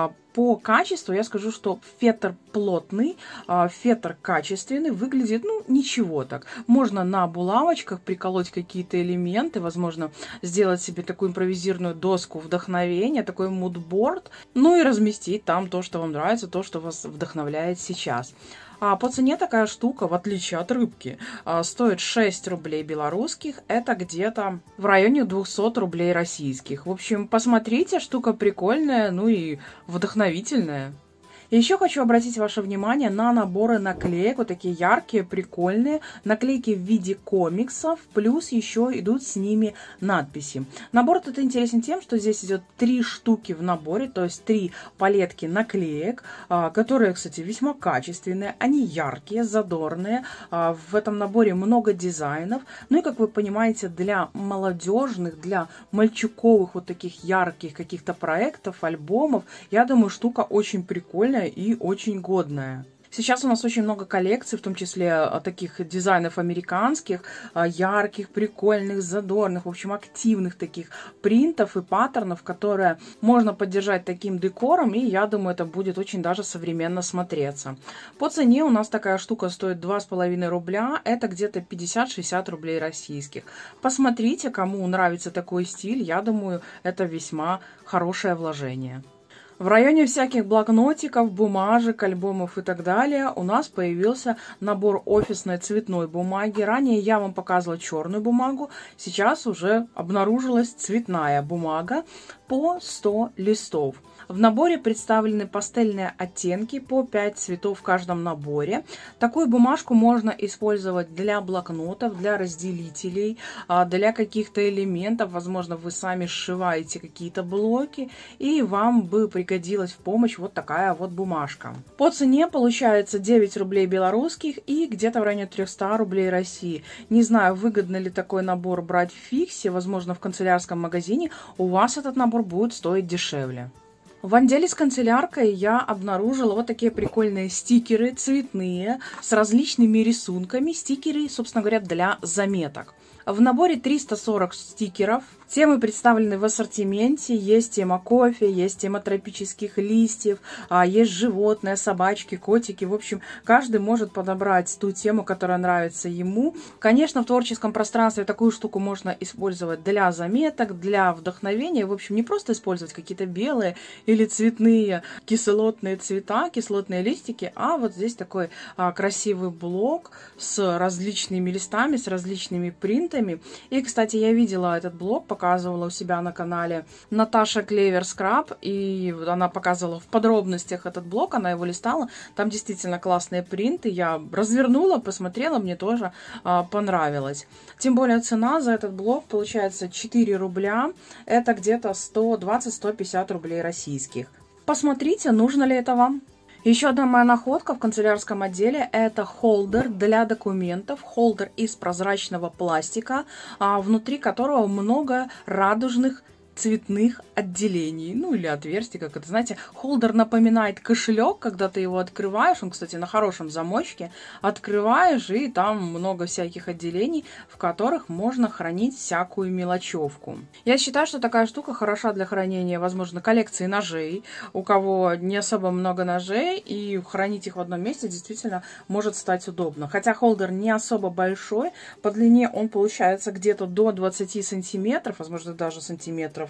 По качеству я скажу, что фетр плотный, фетр качественный, выглядит, ну, ничего так. Можно на булавочках приколоть какие-то элементы, возможно, сделать себе такую импровизированную доску вдохновения, такой мудборд, ну и разместить там то, что вам нравится, то, что вас вдохновляет сейчас. А по цене такая штука, в отличие от рыбки, стоит шесть рублей белорусских, это где-то в районе двухсот рублей российских. В общем, посмотрите, штука прикольная, ну и вдохновительная. И еще хочу обратить ваше внимание на наборы наклеек, вот такие яркие, прикольные, наклейки в виде комиксов, плюс еще идут с ними надписи. Набор этот интересен тем, что здесь идет три штуки в наборе, то есть три палетки наклеек, которые, кстати, весьма качественные, они яркие, задорные, в этом наборе много дизайнов, ну и, как вы понимаете, для молодежных, для мальчуковых вот таких ярких каких-то проектов, альбомов, я думаю, штука очень прикольная и очень годная. Сейчас у нас очень много коллекций, в том числе таких дизайнов американских, ярких, прикольных, задорных, в общем, активных таких принтов и паттернов, которые можно поддержать таким декором, и я думаю, это будет очень даже современно смотреться. По цене у нас такая штука стоит два с половиной рубля, это где-то пятьдесят-шестьдесят рублей российских. Посмотрите, кому нравится такой стиль, я думаю, это весьма хорошее вложение. В районе всяких блокнотиков, бумажек, альбомов и так далее у нас появился набор офисной цветной бумаги. Ранее я вам показывала черную бумагу, сейчас уже обнаружилась цветная бумага по сто листов. В наборе представлены пастельные оттенки по пять цветов в каждом наборе. Такую бумажку можно использовать для блокнотов, для разделителей, для каких-то элементов. Возможно, вы сами сшиваете какие-то блоки, и вам бы пригодилась в помощь вот такая вот бумажка. По цене получается девять рублей белорусских и где-то в районе трёхсот рублей России. Не знаю, выгодно ли такой набор брать в Фиксе, возможно, в канцелярском магазине у вас этот набор будет стоить дешевле. В отделе с канцеляркой я обнаружила вот такие прикольные стикеры цветные с различными рисунками. Стикеры, собственно говоря, для заметок. В наборе триста сорок стикеров. Темы представлены в ассортименте. Есть тема кофе, есть тема тропических листьев, есть животные, собачки, котики. В общем, каждый может подобрать ту тему, которая нравится ему. Конечно, в творческом пространстве такую штуку можно использовать для заметок, для вдохновения. В общем, не просто использовать какие-то белые или цветные кислотные цвета, кислотные листики, а вот здесь такой а, красивый блок с различными листами, с различными принтами. И, кстати, я видела этот блок, показывала у себя на канале Наташа Клевер Скраб, и она показывала в подробностях этот блок, она его листала. Там действительно классные принты. Я развернула, посмотрела, мне тоже а, понравилось. Тем более цена за этот блок получается четыре рубля. Это где-то сто двадцать — сто пятьдесят рублей российских. Посмотрите, нужно ли это вам. Еще одна моя находка в канцелярском отделе – это холдер для документов. Холдер из прозрачного пластика, внутри которого много радужных цветных отделений, ну или отверстий, как это, знаете, холдер напоминает кошелек, когда ты его открываешь, он, кстати, на хорошем замочке, открываешь, и там много всяких отделений, в которых можно хранить всякую мелочевку. Я считаю, что такая штука хороша для хранения, возможно, коллекции ножей, у кого не особо много ножей, и хранить их в одном месте действительно может стать удобно. Хотя холдер не особо большой, по длине он получается где-то до двадцати сантиметров, возможно, даже сантиметров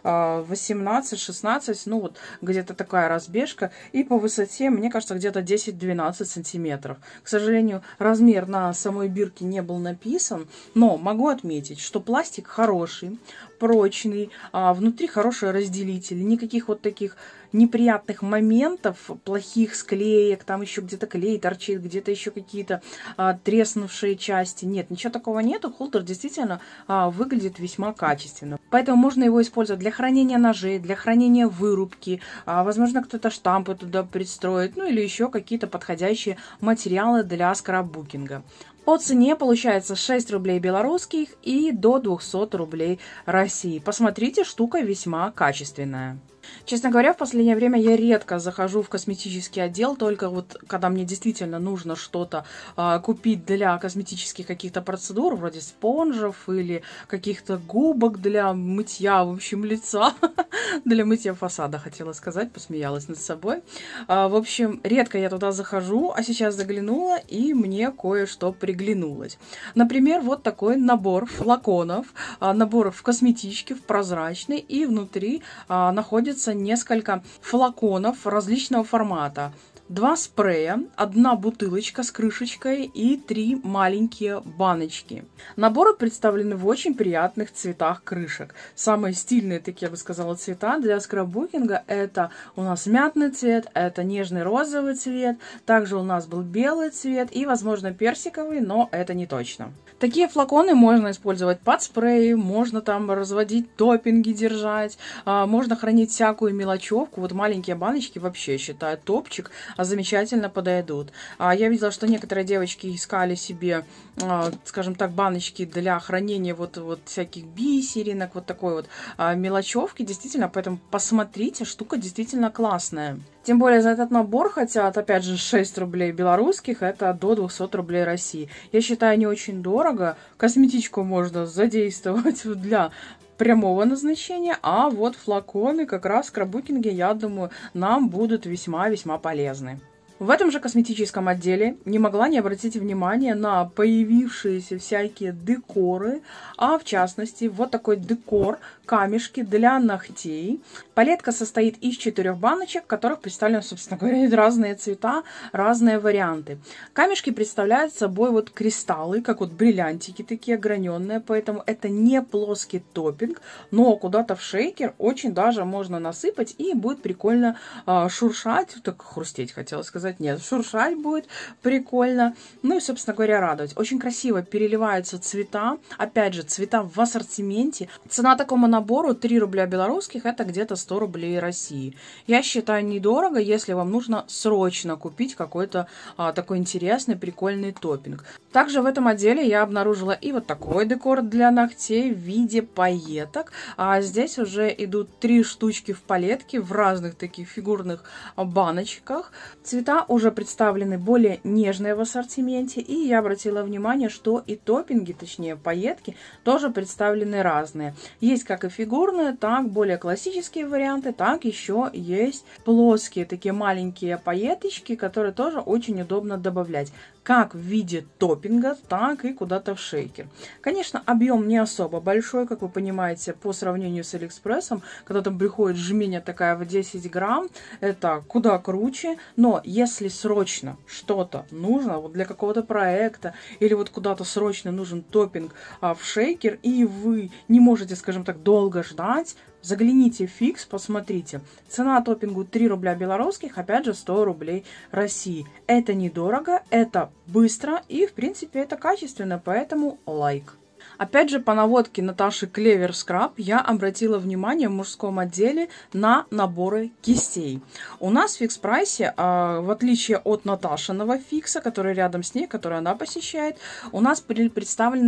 восемнадцать-шестнадцать, ну вот где-то такая разбежка, и по высоте, мне кажется, где-то десять-двенадцать сантиметров. К сожалению, размер на самой бирке не был написан, но могу отметить, что пластик хороший, прочный, а внутри хороший разделитель, никаких вот таких неприятных моментов, плохих склеек, там еще где-то клей торчит, где-то еще какие-то а, треснувшие части. Нет, ничего такого нету. Холдер действительно а, выглядит весьма качественно. Поэтому можно его использовать для хранения ножей, для хранения вырубки. А, возможно, кто-то штампы туда пристроит, ну или еще какие-то подходящие материалы для скраббукинга. По цене получается шесть рублей белорусских и до двухсот рублей России. Посмотрите, штука весьма качественная. Честно говоря, в последнее время я редко захожу в косметический отдел, только вот когда мне действительно нужно что-то а, купить для косметических каких-то процедур, вроде спонжев или каких-то губок для мытья, в общем, лица, для мытья фасада, хотела сказать, посмеялась над собой. А, в общем, редко я туда захожу, а сейчас заглянула, и мне кое-что приглянулось. Например, вот такой набор флаконов, а, набор в косметичке, в прозрачный, и внутри а, находится несколько флаконов различного формата. Два спрея, одна бутылочка с крышечкой и три маленькие баночки. Наборы представлены в очень приятных цветах крышек. Самые стильные, такие, я бы сказала, цвета для скраббукинга — это у нас мятный цвет, это нежный розовый цвет, также у нас был белый цвет и, возможно, персиковый, но это не точно. Такие флаконы можно использовать под спреи, можно там разводить топпинги, держать, можно хранить всякую мелочевку. Вот маленькие баночки вообще, считаю, топчик, замечательно подойдут. Я видела, что некоторые девочки искали себе, скажем так, баночки для хранения вот, вот всяких бисеринок, вот такой вот мелочевки. Действительно, поэтому посмотрите, штука действительно классная. Тем более за этот набор хотят, опять же, шесть рублей белорусских, это до двухсот рублей России. Я считаю, не очень дорого. Косметичку можно задействовать для прямого назначения, а вот флаконы как раз в скраббукинге, я думаю, нам будут весьма-весьма полезны. В этом же косметическом отделе не могла не обратить внимание на появившиеся всякие декоры, а в частности вот такой декор, камешки для ногтей. Палетка состоит из четырех баночек, в которых представлены, собственно говоря, разные цвета, разные варианты. Камешки представляют собой вот кристаллы, как вот бриллиантики такие граненые, поэтому это не плоский топпинг, но куда-то в шейкер очень даже можно насыпать, и будет прикольно э, шуршать, так хрустеть хотела сказать, нет, шуршать будет прикольно, ну и, собственно говоря, радовать. Очень красиво переливаются цвета, опять же, цвета в ассортименте. Цена такому набору три рубля белорусских, это где-то сто рублей России. Я считаю, недорого, если вам нужно срочно купить какой-то а, такой интересный, прикольный топпинг. Также в этом отделе я обнаружила и вот такой декор для ногтей в виде пайеток. А здесь уже идут три штучки в палетке в разных таких фигурных баночках. Цвета уже представлены более нежные в ассортименте, и я обратила внимание, что и топпинги, точнее пайетки, тоже представлены разные. Есть как и фигурные, так более классические варианты, так еще есть плоские такие маленькие пайеточки, которые тоже очень удобно добавлять, как в виде топпинга, так и куда-то в шейкер. Конечно, объем не особо большой, как вы понимаете, по сравнению с Алиэкспрессом, когда там приходит жменя такая в десять грамм, это куда круче, но если срочно что-то нужно, вот для какого-то проекта, или вот куда-то срочно нужен топпинг а, в шейкер, и вы не можете, скажем так, долго ждать, загляните в Фикс, посмотрите. Цена топпингу три рубля белорусских, опять же сто рублей России. Это недорого, это быстро и, в принципе, это качественно, поэтому лайк. Опять же, по наводке Наташи Клевер Скраб я обратила внимание в мужском отделе на наборы кистей. У нас в фикс прайсе, в отличие от Наташиного фикса, который рядом с ней, который она посещает, у нас представлены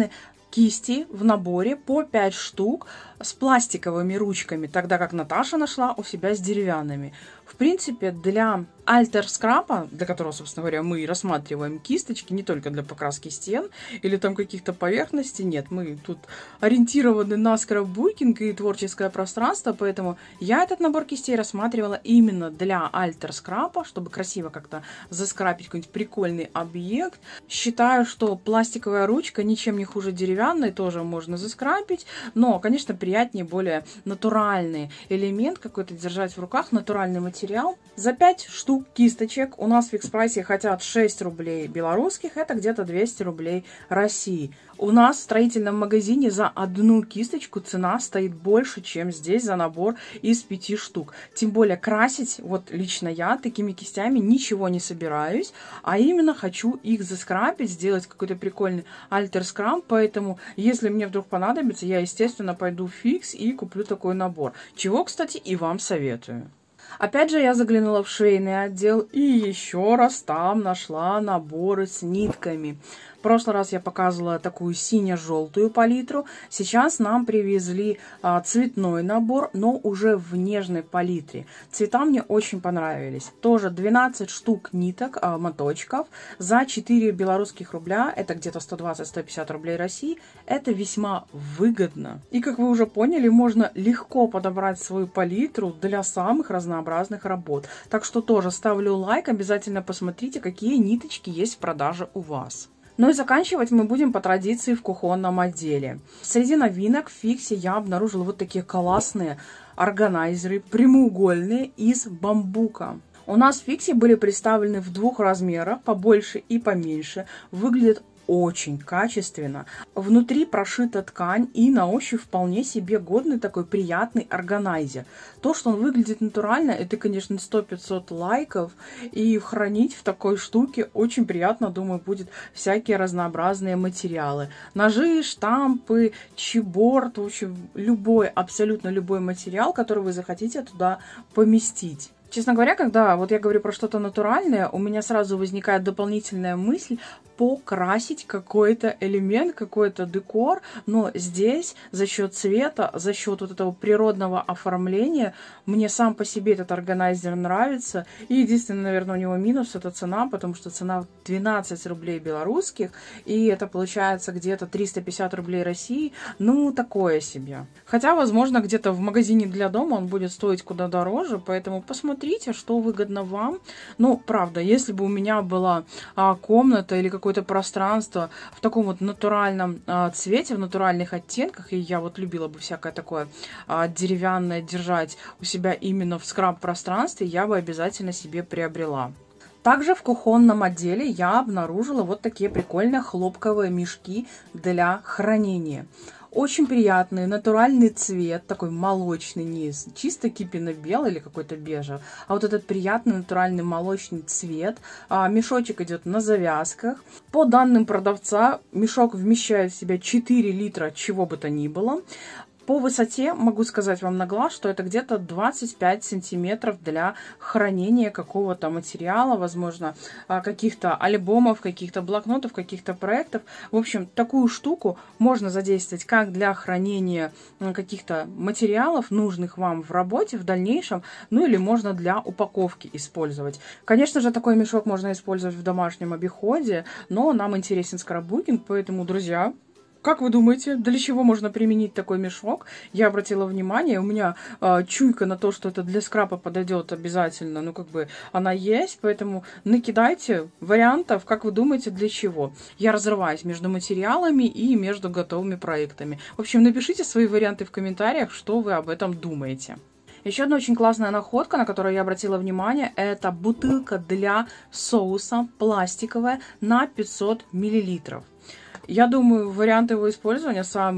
кисти в наборе по пять штук с пластиковыми ручками, тогда как Наташа нашла у себя с деревянными. В принципе, для альтер-скрапа, для которого, собственно говоря, мы и рассматриваем кисточки, не только для покраски стен или там каких-то поверхностей, нет, мы тут ориентированы на скрапбукинг и творческое пространство, поэтому я этот набор кистей рассматривала именно для альтер-скрапа, чтобы красиво как-то заскрапить какой-нибудь прикольный объект. Считаю, что пластиковая ручка ничем не хуже деревянной, тоже можно заскрапить, но, конечно, приятнее более натуральный элемент какой-то держать в руках, натуральный материал. За пять штук кисточек у нас в фикс прайсе хотят шесть рублей белорусских, это где-то двести рублей России. У нас в строительном магазине за одну кисточку цена стоит больше, чем здесь за набор из пяти штук. Тем более красить, вот лично я такими кистями ничего не собираюсь, а именно хочу их заскрапить, сделать какой-то прикольный альтер-скраб, поэтому если мне вдруг понадобится, я, естественно, пойду в фикс и куплю такой набор, чего, кстати, и вам советую. Опять же, я заглянула в швейный отдел и еще раз там нашла наборы с нитками. В прошлый раз я показывала такую сине-желтую палитру. Сейчас нам привезли а, цветной набор, но уже в нежной палитре. Цвета мне очень понравились. Тоже двенадцать штук ниток, а, моточков за четыре белорусских рубля. Это где-то сто двадцать — сто пятьдесят рублей России. Это весьма выгодно. И как вы уже поняли, можно легко подобрать свою палитру для самых разнообразных работ. Так что тоже ставлю лайк. Обязательно посмотрите, какие ниточки есть в продаже у вас. Ну и заканчивать мы будем по традиции в кухонном отделе. Среди новинок в фиксе я обнаружила вот такие классные органайзеры, прямоугольные, из бамбука. У нас в фиксе были представлены в двух размерах, побольше и поменьше. Выглядят очень качественно. Внутри прошита ткань и на ощупь вполне себе годный такой приятный органайзер. То, что он выглядит натурально, это, конечно, сто — пятьсот лайков. И хранить в такой штуке очень приятно, думаю, будет всякие разнообразные материалы. Ножи, штампы, чиборд, в общем, любой, абсолютно любой материал, который вы захотите туда поместить. Честно говоря, когда вот я говорю про что-то натуральное, у меня сразу возникает дополнительная мысль покрасить какой-то элемент, какой-то декор, но здесь за счет цвета, за счет вот этого природного оформления, мне сам по себе этот органайзер нравится. И единственное, наверное, у него минус — это цена, потому что цена двенадцать рублей белорусских, и это получается где-то триста пятьдесят рублей России, ну, такое себе. Хотя, возможно, где-то в магазине для дома он будет стоить куда дороже, поэтому посмотрите, что выгодно вам. Ну, правда, если бы у меня была а, комната или какой какое-то пространство в таком вот натуральном а, цвете, в натуральных оттенках, и я вот любила бы всякое такое а, деревянное держать у себя именно в скраб-пространстве, я бы обязательно себе приобрела. Также в кухонном отделе я обнаружила вот такие прикольные хлопковые мешки для хранения. Очень приятный, натуральный цвет, такой молочный, не чисто кипенно-белый или какой-то бежевый, а вот этот приятный натуральный молочный цвет. А, мешочек идет на завязках. По данным продавца, мешок вмещает в себя четыре литра чего бы то ни было. По высоте могу сказать вам на глаз, что это где-то двадцать пять сантиметров для хранения какого-то материала, возможно, каких-то альбомов, каких-то блокнотов, каких-то проектов. В общем, такую штуку можно задействовать как для хранения каких-то материалов, нужных вам в работе в дальнейшем, ну или можно для упаковки использовать. Конечно же, такой мешок можно использовать в домашнем обиходе, но нам интересен скраббукинг, поэтому, друзья, как вы думаете, для чего можно применить такой мешок? Я обратила внимание, у меня э, чуйка на то, что это для скрапа подойдет обязательно, ну как бы она есть, поэтому накидайте вариантов, как вы думаете, для чего. Я разрываюсь между материалами и между готовыми проектами. В общем, напишите свои варианты в комментариях, что вы об этом думаете. Еще одна очень классная находка, на которую я обратила внимание, это бутылка для соуса пластиковая на пятьсот миллилитров. Я думаю, вариант его использования самый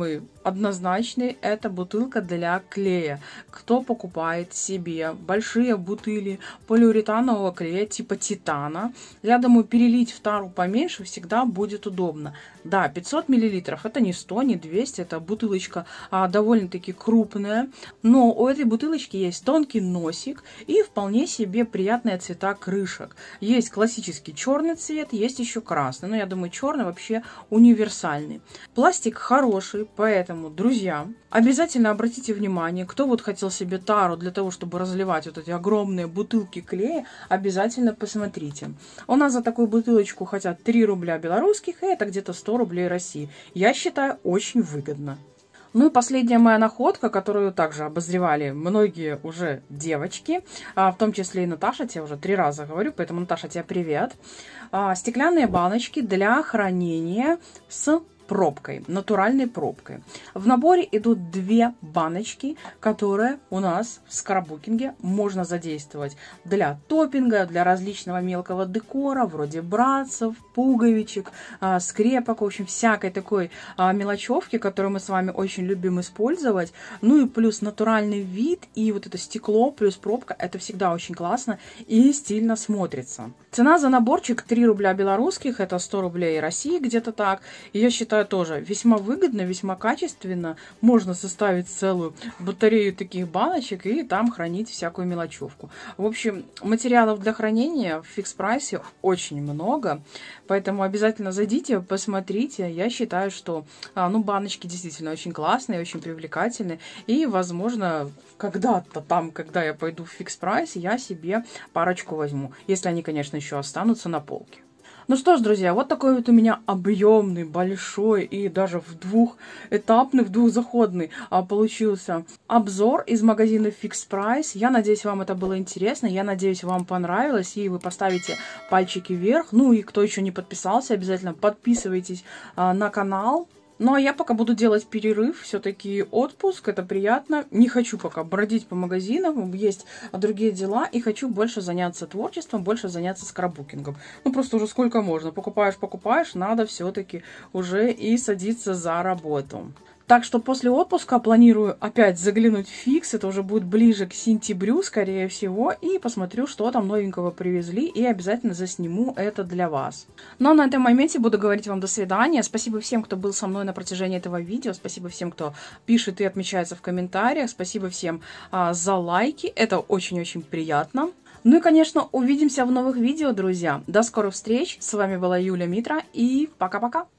однозначный, это бутылка для клея. Кто покупает себе большие бутыли полиуретанового клея типа титана, я думаю, перелить в тару поменьше всегда будет удобно. Да, пятьсот миллилитров, это не сто, не двести, это бутылочка а, довольно-таки крупная, но у этой бутылочки есть тонкий носик и вполне себе приятные цвета крышек. Есть классический черный цвет, есть еще красный, но я думаю, черный вообще универсальный. Пластик хороший, поэтому, друзья, обязательно обратите внимание, кто вот хотел себе тару для того, чтобы разливать вот эти огромные бутылки клея, обязательно посмотрите. У нас за такую бутылочку хотят три рубля белорусских, и это где-то сто рублей России. Я считаю, очень выгодно. Ну и последняя моя находка, которую также обозревали многие уже девочки, в том числе и Наташа, я уже три раза говорю, поэтому, Наташа, тебе привет. Стеклянные баночки для хранения с пробкой, натуральной пробкой. В наборе идут две баночки, которые у нас в скраббукинге можно задействовать для топпинга, для различного мелкого декора, вроде братцев, пуговичек, скрепок, в общем, всякой такой мелочевки, которую мы с вами очень любим использовать. Ну и плюс натуральный вид и вот это стекло плюс пробка, это всегда очень классно и стильно смотрится. Цена за наборчик три рубля белорусских, это сто рублей России, где-то так. И я считаю, тоже весьма выгодно, весьма качественно. Можно составить целую батарею таких баночек и там хранить всякую мелочевку. В общем, материалов для хранения в фикс-прайсе очень много, поэтому обязательно зайдите, посмотрите. Я считаю, что ну, баночки действительно очень классные, очень привлекательные. И, возможно, когда-то там, когда я пойду в фикс-прайс, я себе парочку возьму. Если они, конечно, еще останутся на полке. Ну что ж, друзья, вот такой вот у меня объемный, большой и даже в двухэтапный, в двухзаходный а, получился обзор из магазина Fix Price. Я надеюсь, вам это было интересно, я надеюсь, вам понравилось, и вы поставите пальчики вверх. Ну и кто еще не подписался, обязательно подписывайтесь а, на канал. Ну, а я пока буду делать перерыв, все-таки отпуск, это приятно. Не хочу пока бродить по магазинам, есть другие дела, и хочу больше заняться творчеством, больше заняться скраббукингом. Ну, просто уже сколько можно, покупаешь, покупаешь, надо все-таки уже и садиться за работу. Так что после отпуска планирую опять заглянуть в Фикс, это уже будет ближе к сентябрю, скорее всего, и посмотрю, что там новенького привезли, и обязательно засниму это для вас. Ну а на этом моменте буду говорить вам до свидания. Спасибо всем, кто был со мной на протяжении этого видео, спасибо всем, кто пишет и отмечается в комментариях, спасибо всем а, за лайки, это очень-очень приятно. Ну и, конечно, увидимся в новых видео, друзья. До скорых встреч, с вами была Юля Митра, и пока-пока!